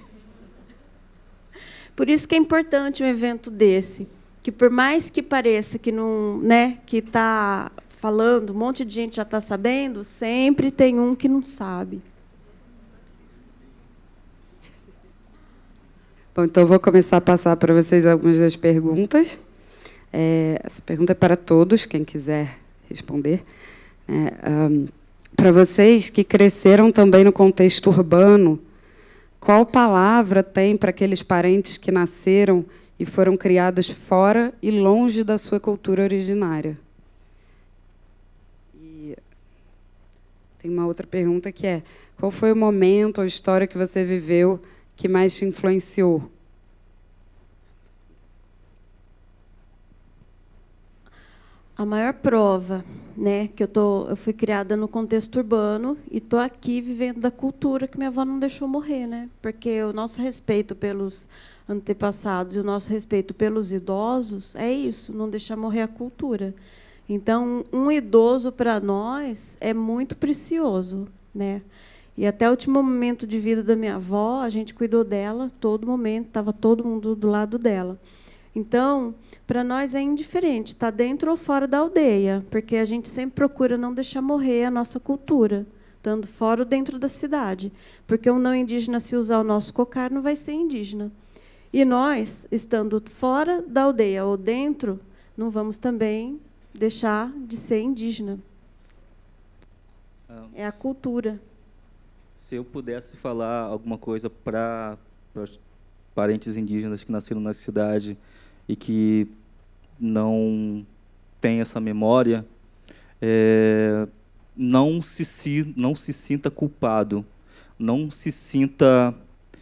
Por isso que é importante um evento desse, que, por mais que pareça que não, né, que está falando, um monte de gente já está sabendo, sempre tem um que não sabe. Bom, então vou começar a passar para vocês algumas das perguntas. Essa pergunta é para todos, quem quiser responder. Para vocês que cresceram também no contexto urbano, qual palavra tem para aqueles parentes que nasceram e foram criados fora e longe da sua cultura originária? E tem uma outra pergunta que é: qual foi o momento ou história que você viveu que mais te influenciou? A maior prova, né, que eu fui criada no contexto urbano e estou aqui vivendo da cultura que minha avó não deixou morrer, né? Porque o nosso respeito pelos antepassados e o nosso respeito pelos idosos é isso, não deixar morrer a cultura. Então, um idoso para nós é muito precioso, né? E até o último momento de vida da minha avó, a gente cuidou dela, todo momento estava todo mundo do lado dela. Então, para nós é indiferente, está dentro ou fora da aldeia, porque a gente sempre procura não deixar morrer a nossa cultura, estando fora ou dentro da cidade. Porque um não indígena, se usar o nosso cocar, não vai ser indígena. E nós, estando fora da aldeia ou dentro, não vamos também deixar de ser indígena. É a cultura. Se eu pudesse falar alguma coisa para os parentes indígenas que nasceram na cidade e que não têm essa memória, não se sinta culpado, não se sinta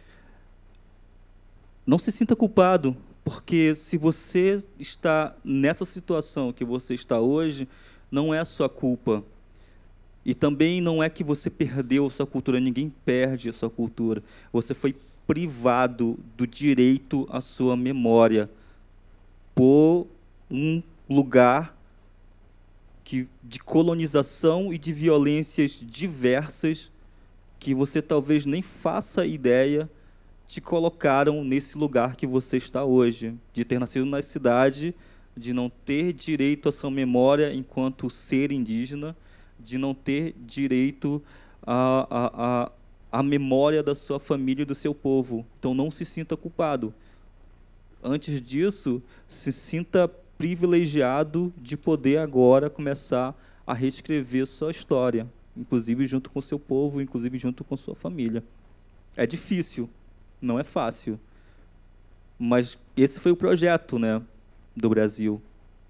culpado, porque se você está nessa situação que você está hoje, não é a sua culpa. E também não é que você perdeu a sua cultura, ninguém perde a sua cultura. Você foi privado do direito à sua memória por um lugar de colonização e de violências diversas que você talvez nem faça ideia te colocaram nesse lugar que você está hoje, de ter nascido na cidade, de não ter direito à sua memória enquanto ser indígena, de não ter direito à memória da sua família e do seu povo. Então, não se sinta culpado. Antes disso, se sinta privilegiado de poder agora começar a reescrever sua história, inclusive junto com o seu povo, inclusive junto com sua família. É difícil, não é fácil, mas esse foi o projeto, né, do Brasil.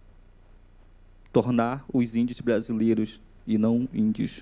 Tornar os índios brasileiros e não índios.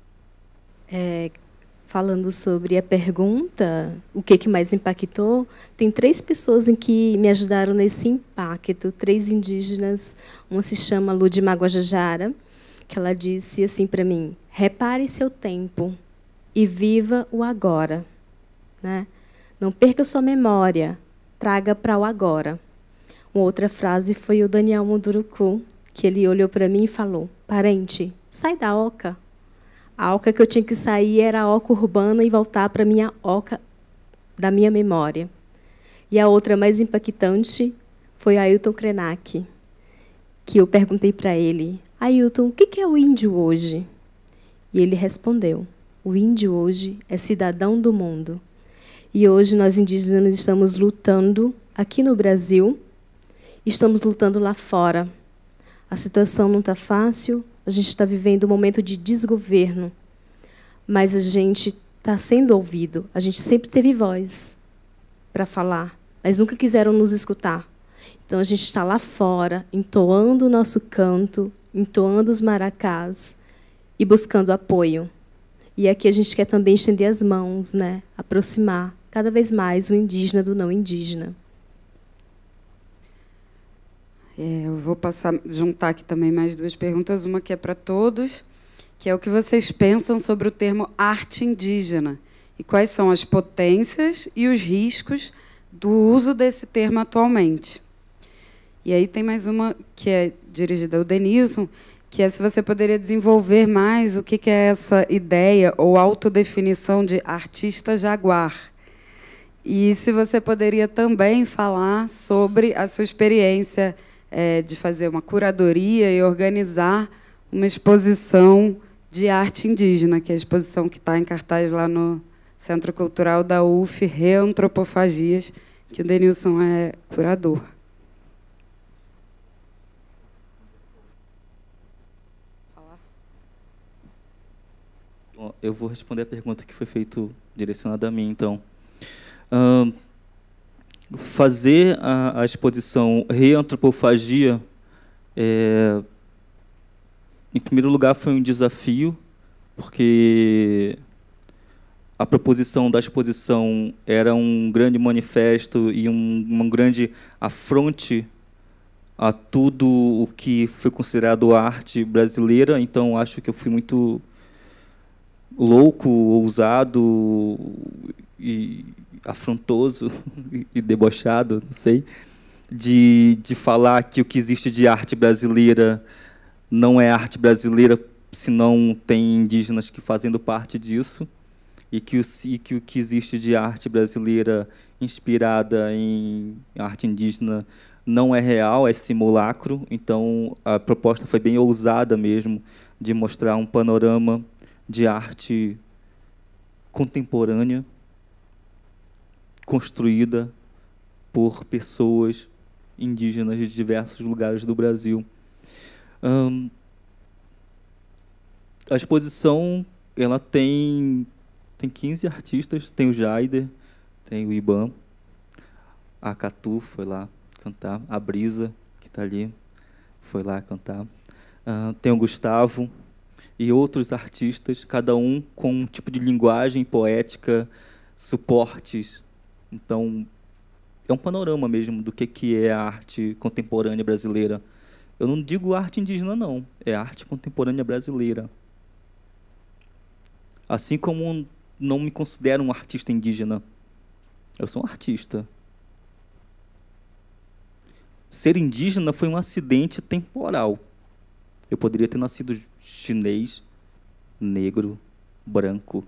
Falando sobre a pergunta, o que mais impactou, tem 3 pessoas em que me ajudaram nesse impacto, 3 indígenas. Uma se chama Ludmar Guajajara, que ela disse assim para mim: repare seu tempo e viva o agora, né? Não perca sua memória, traga para o agora. Uma outra frase foi o Daniel Munduruku, que ele olhou para mim e falou: parente, sai da oca. A oca que eu tinha que sair era a oca urbana e voltar para a minha oca da minha memória. E a outra mais impactante foi Ailton Krenak, que eu perguntei para ele: Ailton, o que é o índio hoje? E ele respondeu: o índio hoje é cidadão do mundo. E hoje nós indígenas estamos lutando aqui no Brasil, estamos lutando lá fora. A situação não está fácil, a gente está vivendo um momento de desgoverno, mas a gente está sendo ouvido, a gente sempre teve voz para falar, mas nunca quiseram nos escutar. Então, a gente está lá fora, entoando o nosso canto, entoando os maracás e buscando apoio. E aqui a gente quer também estender as mãos, né? Aproximar cada vez mais o indígena do não indígena. Eu vou juntar aqui também mais 2 perguntas. Uma que é para todos, que é o que vocês pensam sobre o termo arte indígena e quais são as potências e os riscos do uso desse termo atualmente. E aí tem mais uma que é dirigida ao Denilson, que é se você poderia desenvolver mais o que é essa ideia ou autodefinição de artista jaguar. E se você poderia também falar sobre a sua experiência de fazer uma curadoria e organizar uma exposição de arte indígena, que é a exposição que está em cartaz lá no Centro Cultural da UF, Reantropofagias, que o Denilson é curador. Bom, eu vou responder a pergunta que foi feita direcionada a mim, então. Fazer a exposição Reantropofagia, em primeiro lugar, foi um desafio, porque a proposição da exposição era um grande manifesto e um grande afronte a tudo o que foi considerado arte brasileira. Então, acho que eu fui muito louco, ousado e afrontoso e debochado, não sei, de falar que o que existe de arte brasileira não é arte brasileira se não tem indígenas que fazendo parte disso, e que o que existe de arte brasileira inspirada em arte indígena não é real, é simulacro. Então, a proposta foi bem ousada mesmo, de mostrar um panorama de arte contemporânea, construída por pessoas indígenas de diversos lugares do Brasil. A exposição ela tem 15 artistas, tem o Jaider, tem o Iban, a Catu foi lá cantar, a Brisa, que está ali, foi lá cantar, tem o Gustavo e outros artistas, cada um com um tipo de linguagem poética, suportes. Então, é um panorama mesmo do que é a arte contemporânea brasileira. Eu não digo arte indígena, não. É arte contemporânea brasileira. Assim como não me considero um artista indígena. Eu sou um artista. Ser indígena foi um acidente temporal. Eu poderia ter nascido chinês, negro, branco.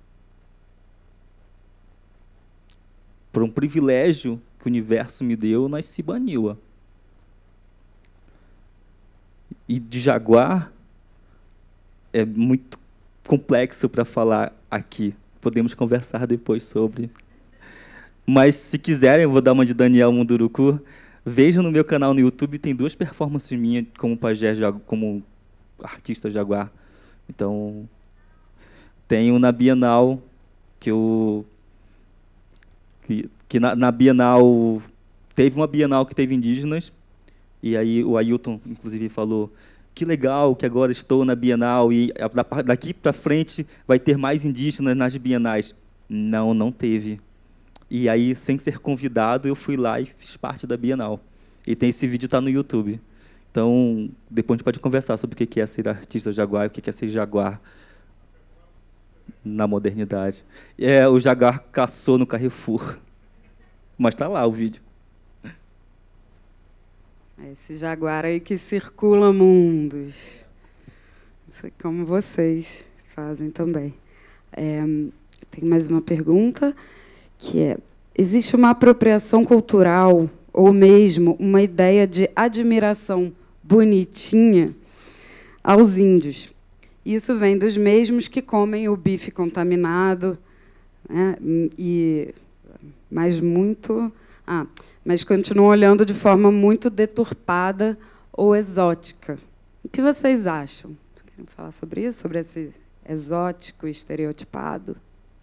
Por um privilégio que o universo me deu, eu nasci Baniwa. E de Jaguar é muito complexo para falar aqui. Podemos conversar depois sobre. Mas, se quiserem, eu vou dar uma de Daniel Munduruku. Vejam no meu canal no YouTube, tem 2 performances minhas como pajé, como artista Jaguar. Então, tenho na Bienal, na Bienal, teve uma Bienal que teve indígenas, e aí o Ailton, inclusive, falou: que legal que agora estou na Bienal e daqui para frente vai ter mais indígenas nas bienais. Não, não teve. E aí, sem ser convidado, eu fui lá e fiz parte da Bienal. E tem esse vídeo, está no YouTube. Então, depois a gente pode conversar sobre o que é ser artista jaguar e o que é ser jaguar na modernidade. O Jaguar caçou no Carrefour. Mas está lá o vídeo. Esse jaguar aí que circula mundos. Isso é como vocês fazem também. Tem mais uma pergunta, que é: existe uma apropriação cultural ou mesmo uma ideia de admiração bonitinha aos índios? Isso vem dos mesmos que comem o bife contaminado, né? Mas continuam olhando de forma muito deturpada ou exótica. O que vocês acham? Querem falar sobre isso? Sobre esse exótico, estereotipado?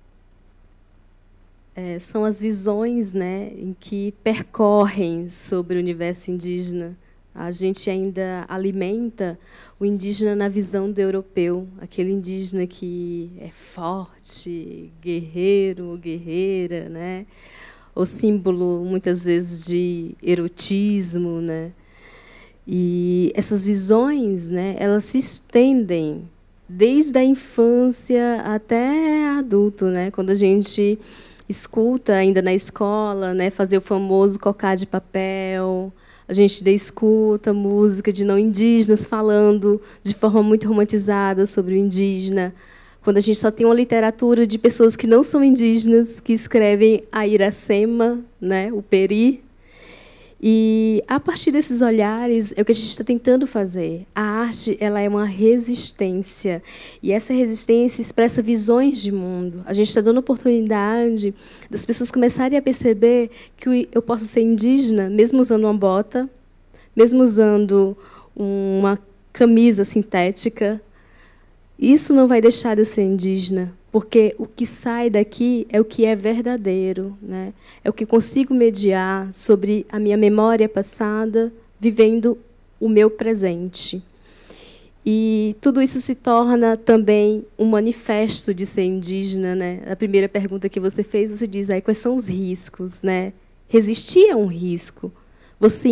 São as visões, né, em que percorrem sobre o universo indígena. A gente ainda alimenta o indígena na visão do europeu, aquele indígena que é forte, guerreiro, guerreira, né? O símbolo, muitas vezes, de erotismo, né? E essas visões, né, elas se estendem desde a infância até adulto, né? Quando a gente escuta ainda na escola, né, fazer o famoso cocá de papel, a gente escuta música de não indígenas falando de forma muito romantizada sobre o indígena, quando a gente só tem uma literatura de pessoas que não são indígenas, que escrevem a Iracema, né, o Peri. E, a partir desses olhares, é o que a gente está tentando fazer. A arte, ela é uma resistência. E essa resistência expressa visões de mundo. A gente está dando oportunidade das pessoas começarem a perceber que eu posso ser indígena, mesmo usando uma bota, mesmo usando uma camisa sintética. Isso não vai deixar de eu ser indígena, porque o que sai daqui é o que é verdadeiro, né? É o que consigo mediar sobre a minha memória passada, vivendo o meu presente. E tudo isso se torna também um manifesto de ser indígena, né? A primeira pergunta que você fez, você diz aí quais são os riscos, né? Resistir é um risco. Você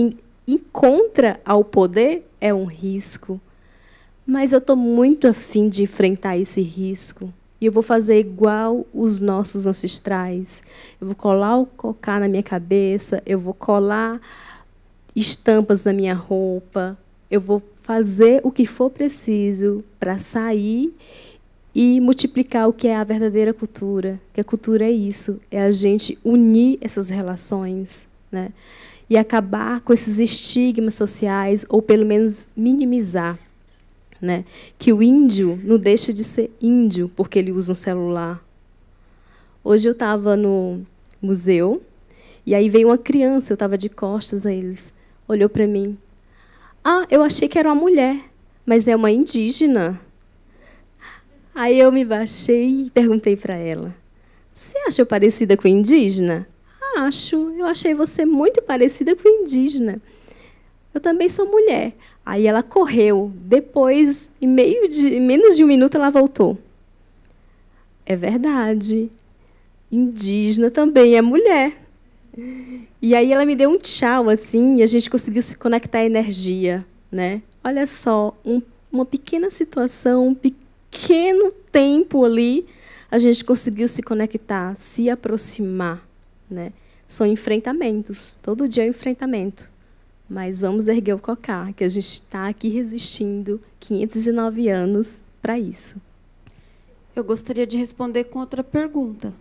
encontra ao poder é um risco. Mas eu estou muito afim de enfrentar esse risco. E eu vou fazer igual os nossos ancestrais. Eu vou colar o cocá na minha cabeça, eu vou colar estampas na minha roupa, eu vou fazer o que for preciso para sair e multiplicar o que é a verdadeira cultura. Que a cultura é isso, é a gente unir essas relações, né? E acabar com esses estigmas sociais, ou pelo menos minimizar, né? Que o índio não deixa de ser índio porque ele usa um celular. Hoje eu estava no museu e aí veio uma criança, eu estava de costas a eles, olhou para mim. Ah, eu achei que era uma mulher, mas é uma indígena. Aí eu me baixei e perguntei para ela, você acha eu parecida com indígena? Ah, acho, eu achei você muito parecida com indígena. Eu também sou mulher. Aí ela correu. Depois, em menos de um minuto, ela voltou. É verdade. Indígena também é mulher. E aí ela me deu um tchau, assim, e a gente conseguiu se conectar à energia, né? Olha só, uma pequena situação, um pequeno tempo ali, a gente conseguiu se conectar, se aproximar, né? São enfrentamentos. Todo dia é um enfrentamento. Mas vamos erguer o cocá, que a gente está aqui resistindo 509 anos para isso. Eu gostaria de responder com outra pergunta.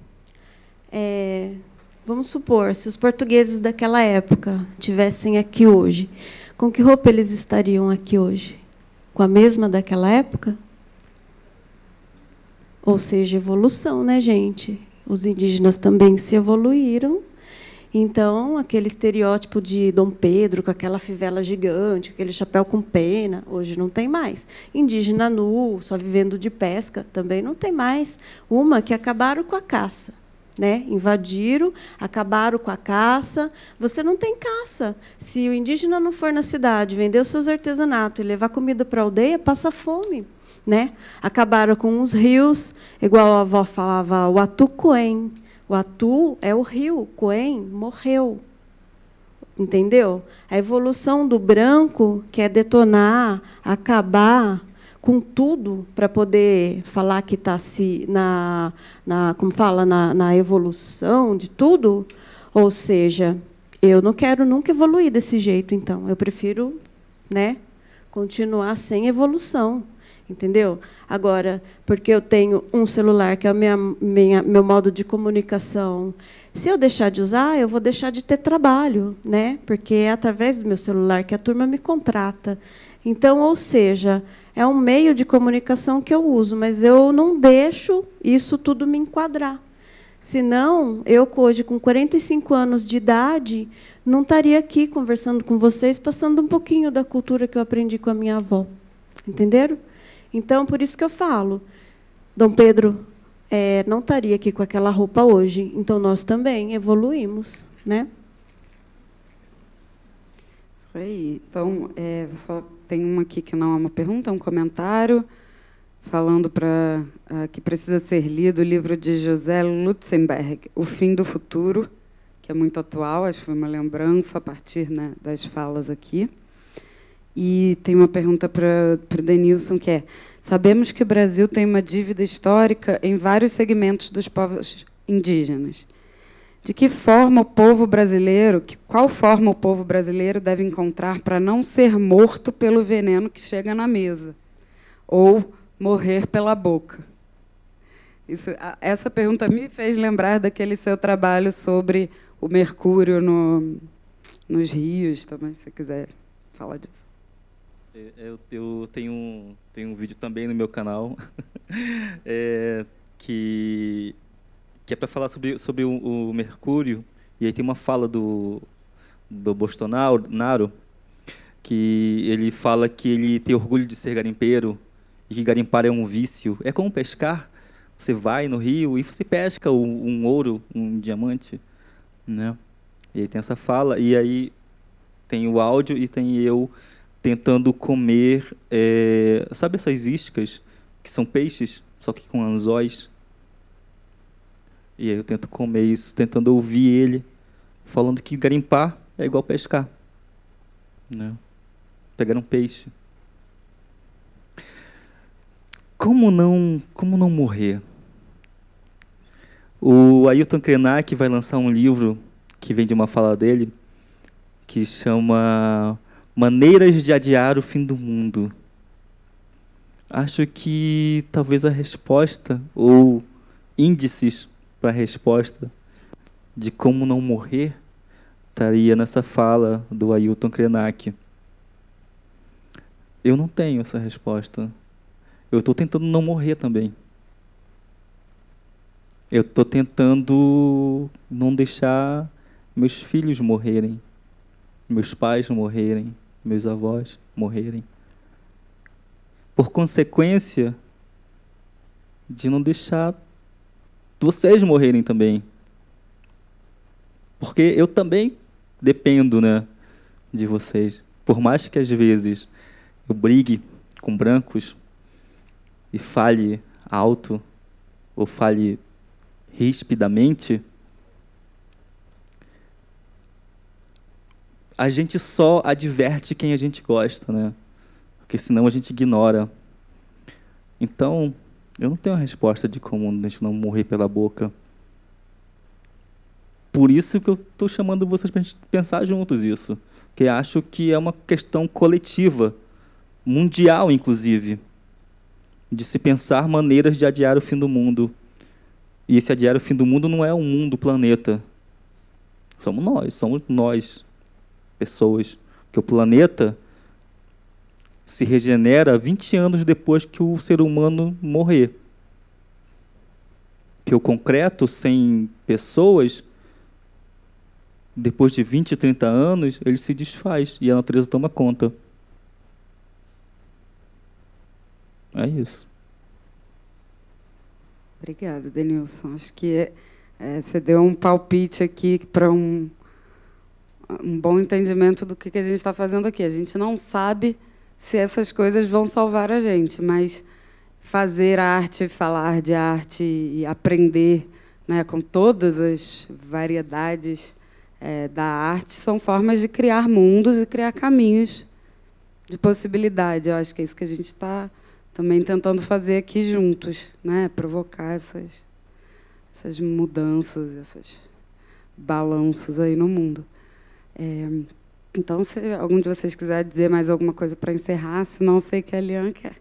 Vamos supor, se os portugueses daquela época estivessem aqui hoje, com que roupa eles estariam aqui hoje? Com a mesma daquela época? Ou seja, evolução, né, gente? Os indígenas também se evoluíram. Então, aquele estereótipo de Dom Pedro, com aquela fivela gigante, aquele chapéu com pena, hoje não tem mais. Indígena nu, só vivendo de pesca, também não tem mais. Uma que acabaram com a caça, né? Invadiram, acabaram com a caça. Você não tem caça. Se o indígena não for na cidade, vender os seus artesanatos e levar comida para a aldeia, passa fome, né? Acabaram com os rios, igual a avó falava, o Atucoém. O Atu é o rio, Coém morreu. Entendeu? A evolução do branco quer detonar, acabar com tudo para poder falar que está na evolução de tudo. Ou seja, eu não quero nunca evoluir desse jeito, então. Eu prefiro, né, continuar sem evolução. Entendeu? Agora, porque eu tenho um celular, que é o meu modo de comunicação, se eu deixar de usar, eu vou deixar de ter trabalho, né? Porque é através do meu celular que a turma me contrata. Então, ou seja, é um meio de comunicação que eu uso, mas eu não deixo isso tudo me enquadrar. Senão, eu, hoje, com 45 anos de idade, não estaria aqui conversando com vocês, passando um pouquinho da cultura que eu aprendi com a minha avó. Entenderam? Então, por isso que eu falo, Dom Pedro não estaria aqui com aquela roupa hoje. Então, nós também evoluímos, né? Isso aí. Então, só tem uma aqui que não é uma pergunta, é um comentário, falando que precisa ser lido o livro de José Lutzenberg, O Fim do Futuro, que é muito atual, acho que foi uma lembrança a partir, né, das falas aqui. E tem uma pergunta para o Denilson, que é: sabemos que o Brasil tem uma dívida histórica em vários segmentos dos povos indígenas. De que forma o povo brasileiro, qual forma o povo brasileiro deve encontrar para não ser morto pelo veneno que chega na mesa, ou morrer pela boca? Essa pergunta me fez lembrar daquele seu trabalho sobre o mercúrio nos rios, também, se quiser falar disso. Eu tenho um vídeo também no meu canal que é para falar sobre o mercúrio, e aí tem uma fala do Bolsonaro, que ele fala que ele tem orgulho de ser garimpeiro e que garimpar é um vício. É como pescar. Você vai no rio e você pesca um ouro, um diamante, né? E aí tem essa fala, e aí tem o áudio e tem eu tentando comer, sabe essas iscas, que são peixes, só que com anzóis? E aí eu tento comer isso, tentando ouvir ele, falando que garimpar é igual pescar. né? Pegar um peixe. Como não morrer? O Ailton Krenak vai lançar um livro que vem de uma fala dele, que chama Maneiras de Adiar o Fim do Mundo. Acho que talvez a resposta, ou índices para a resposta de como não morrer, estaria nessa fala do Ailton Krenak. Eu não tenho essa resposta. Eu estou tentando não morrer também. Eu estou tentando não deixar meus filhos morrerem, meus pais morrerem, meus avós morrerem. Por consequência de não deixar vocês morrerem também. Porque eu também dependo, né, de vocês. Por mais que às vezes eu brigue com brancos e fale alto ou fale rispidamente, a gente só adverte quem a gente gosta, né? Porque senão a gente ignora. Então, eu não tenho a resposta de como a gente não morrer pela boca. Por isso que eu estou chamando vocês para a gente pensar juntos isso. Porque acho que é uma questão coletiva, mundial, inclusive, de se pensar maneiras de adiar o fim do mundo. E esse adiar o fim do mundo não é o mundo, o planeta. Somos nós, pessoas. Porque o planeta se regenera 20 anos depois que o ser humano morrer. Que o concreto, sem pessoas, depois de 20, 30 anos, ele se desfaz e a natureza toma conta. É isso. Obrigada, Denilson. Acho que você deu um palpite aqui para um bom entendimento do que a gente está fazendo aqui. A gente não sabe se essas coisas vão salvar a gente, mas fazer arte, falar de arte e aprender, né, com todas as variedades da arte são formas de criar mundos e criar caminhos de possibilidade. Eu acho que é isso que a gente está também tentando fazer aqui juntos, né? Provocar essas mudanças, esses balanços aí no mundo. Então, se algum de vocês quiser dizer mais alguma coisa para encerrar, senão eu sei que a Eliane quer.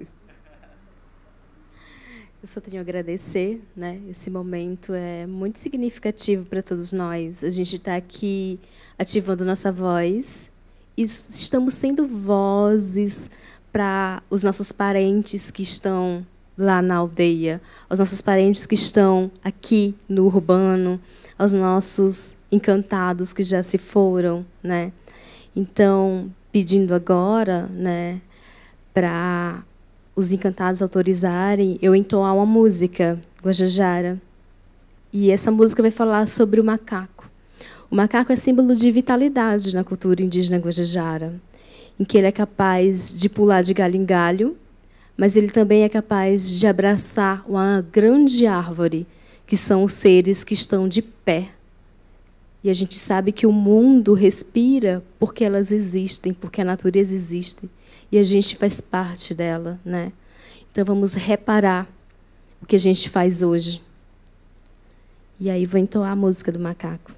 Eu só tenho a agradecer, né? Esse momento é muito significativo para todos nós. A gente está aqui ativando nossa voz e estamos sendo vozes para os nossos parentes que estão lá na aldeia, aos nossos parentes que estão aqui no urbano, aos nossos encantados que já se foram, né? Então, pedindo agora, né, para os encantados autorizarem eu entoar uma música guajajara. E essa música vai falar sobre o macaco. O macaco é símbolo de vitalidade na cultura indígena guajajara, em que ele é capaz de pular de galho em galho, mas ele também é capaz de abraçar uma grande árvore, que são os seres que estão de pé. E a gente sabe que o mundo respira porque elas existem, porque a natureza existe, e a gente faz parte dela, né? Então vamos reparar o que a gente faz hoje. E aí vou entoar a música do macaco.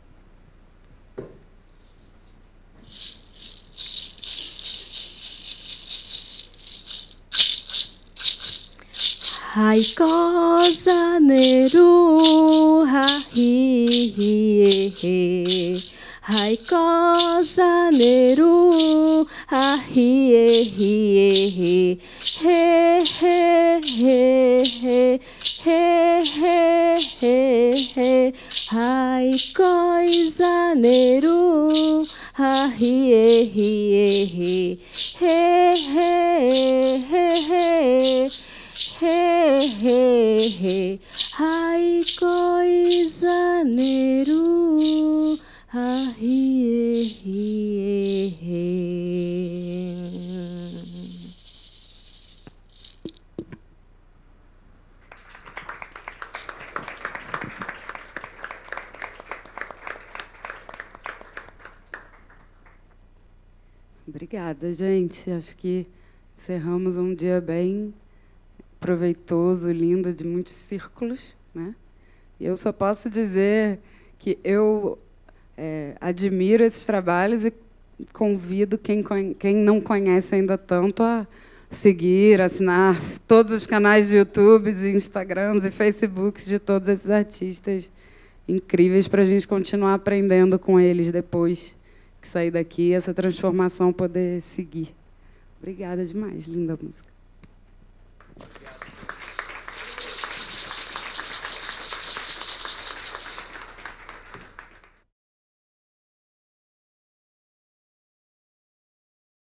Hai cosa neru ha hi hi he. Hai cosa neru ha hi hi he he he he he he. Hai coisa neru ha hi hi he he he he. Ai coisa neru a Obrigada, gente. Acho que encerramos um dia bem proveitoso, lindo, de muitos círculos, né? E eu só posso dizer que eu admiro esses trabalhos e convido quem não conhece ainda tanto a seguir, assinar todos os canais de YouTube, Instagrams e Facebooks de todos esses artistas incríveis para a gente continuar aprendendo com eles depois que sair daqui, essa transformação poder seguir. Obrigada demais, linda música.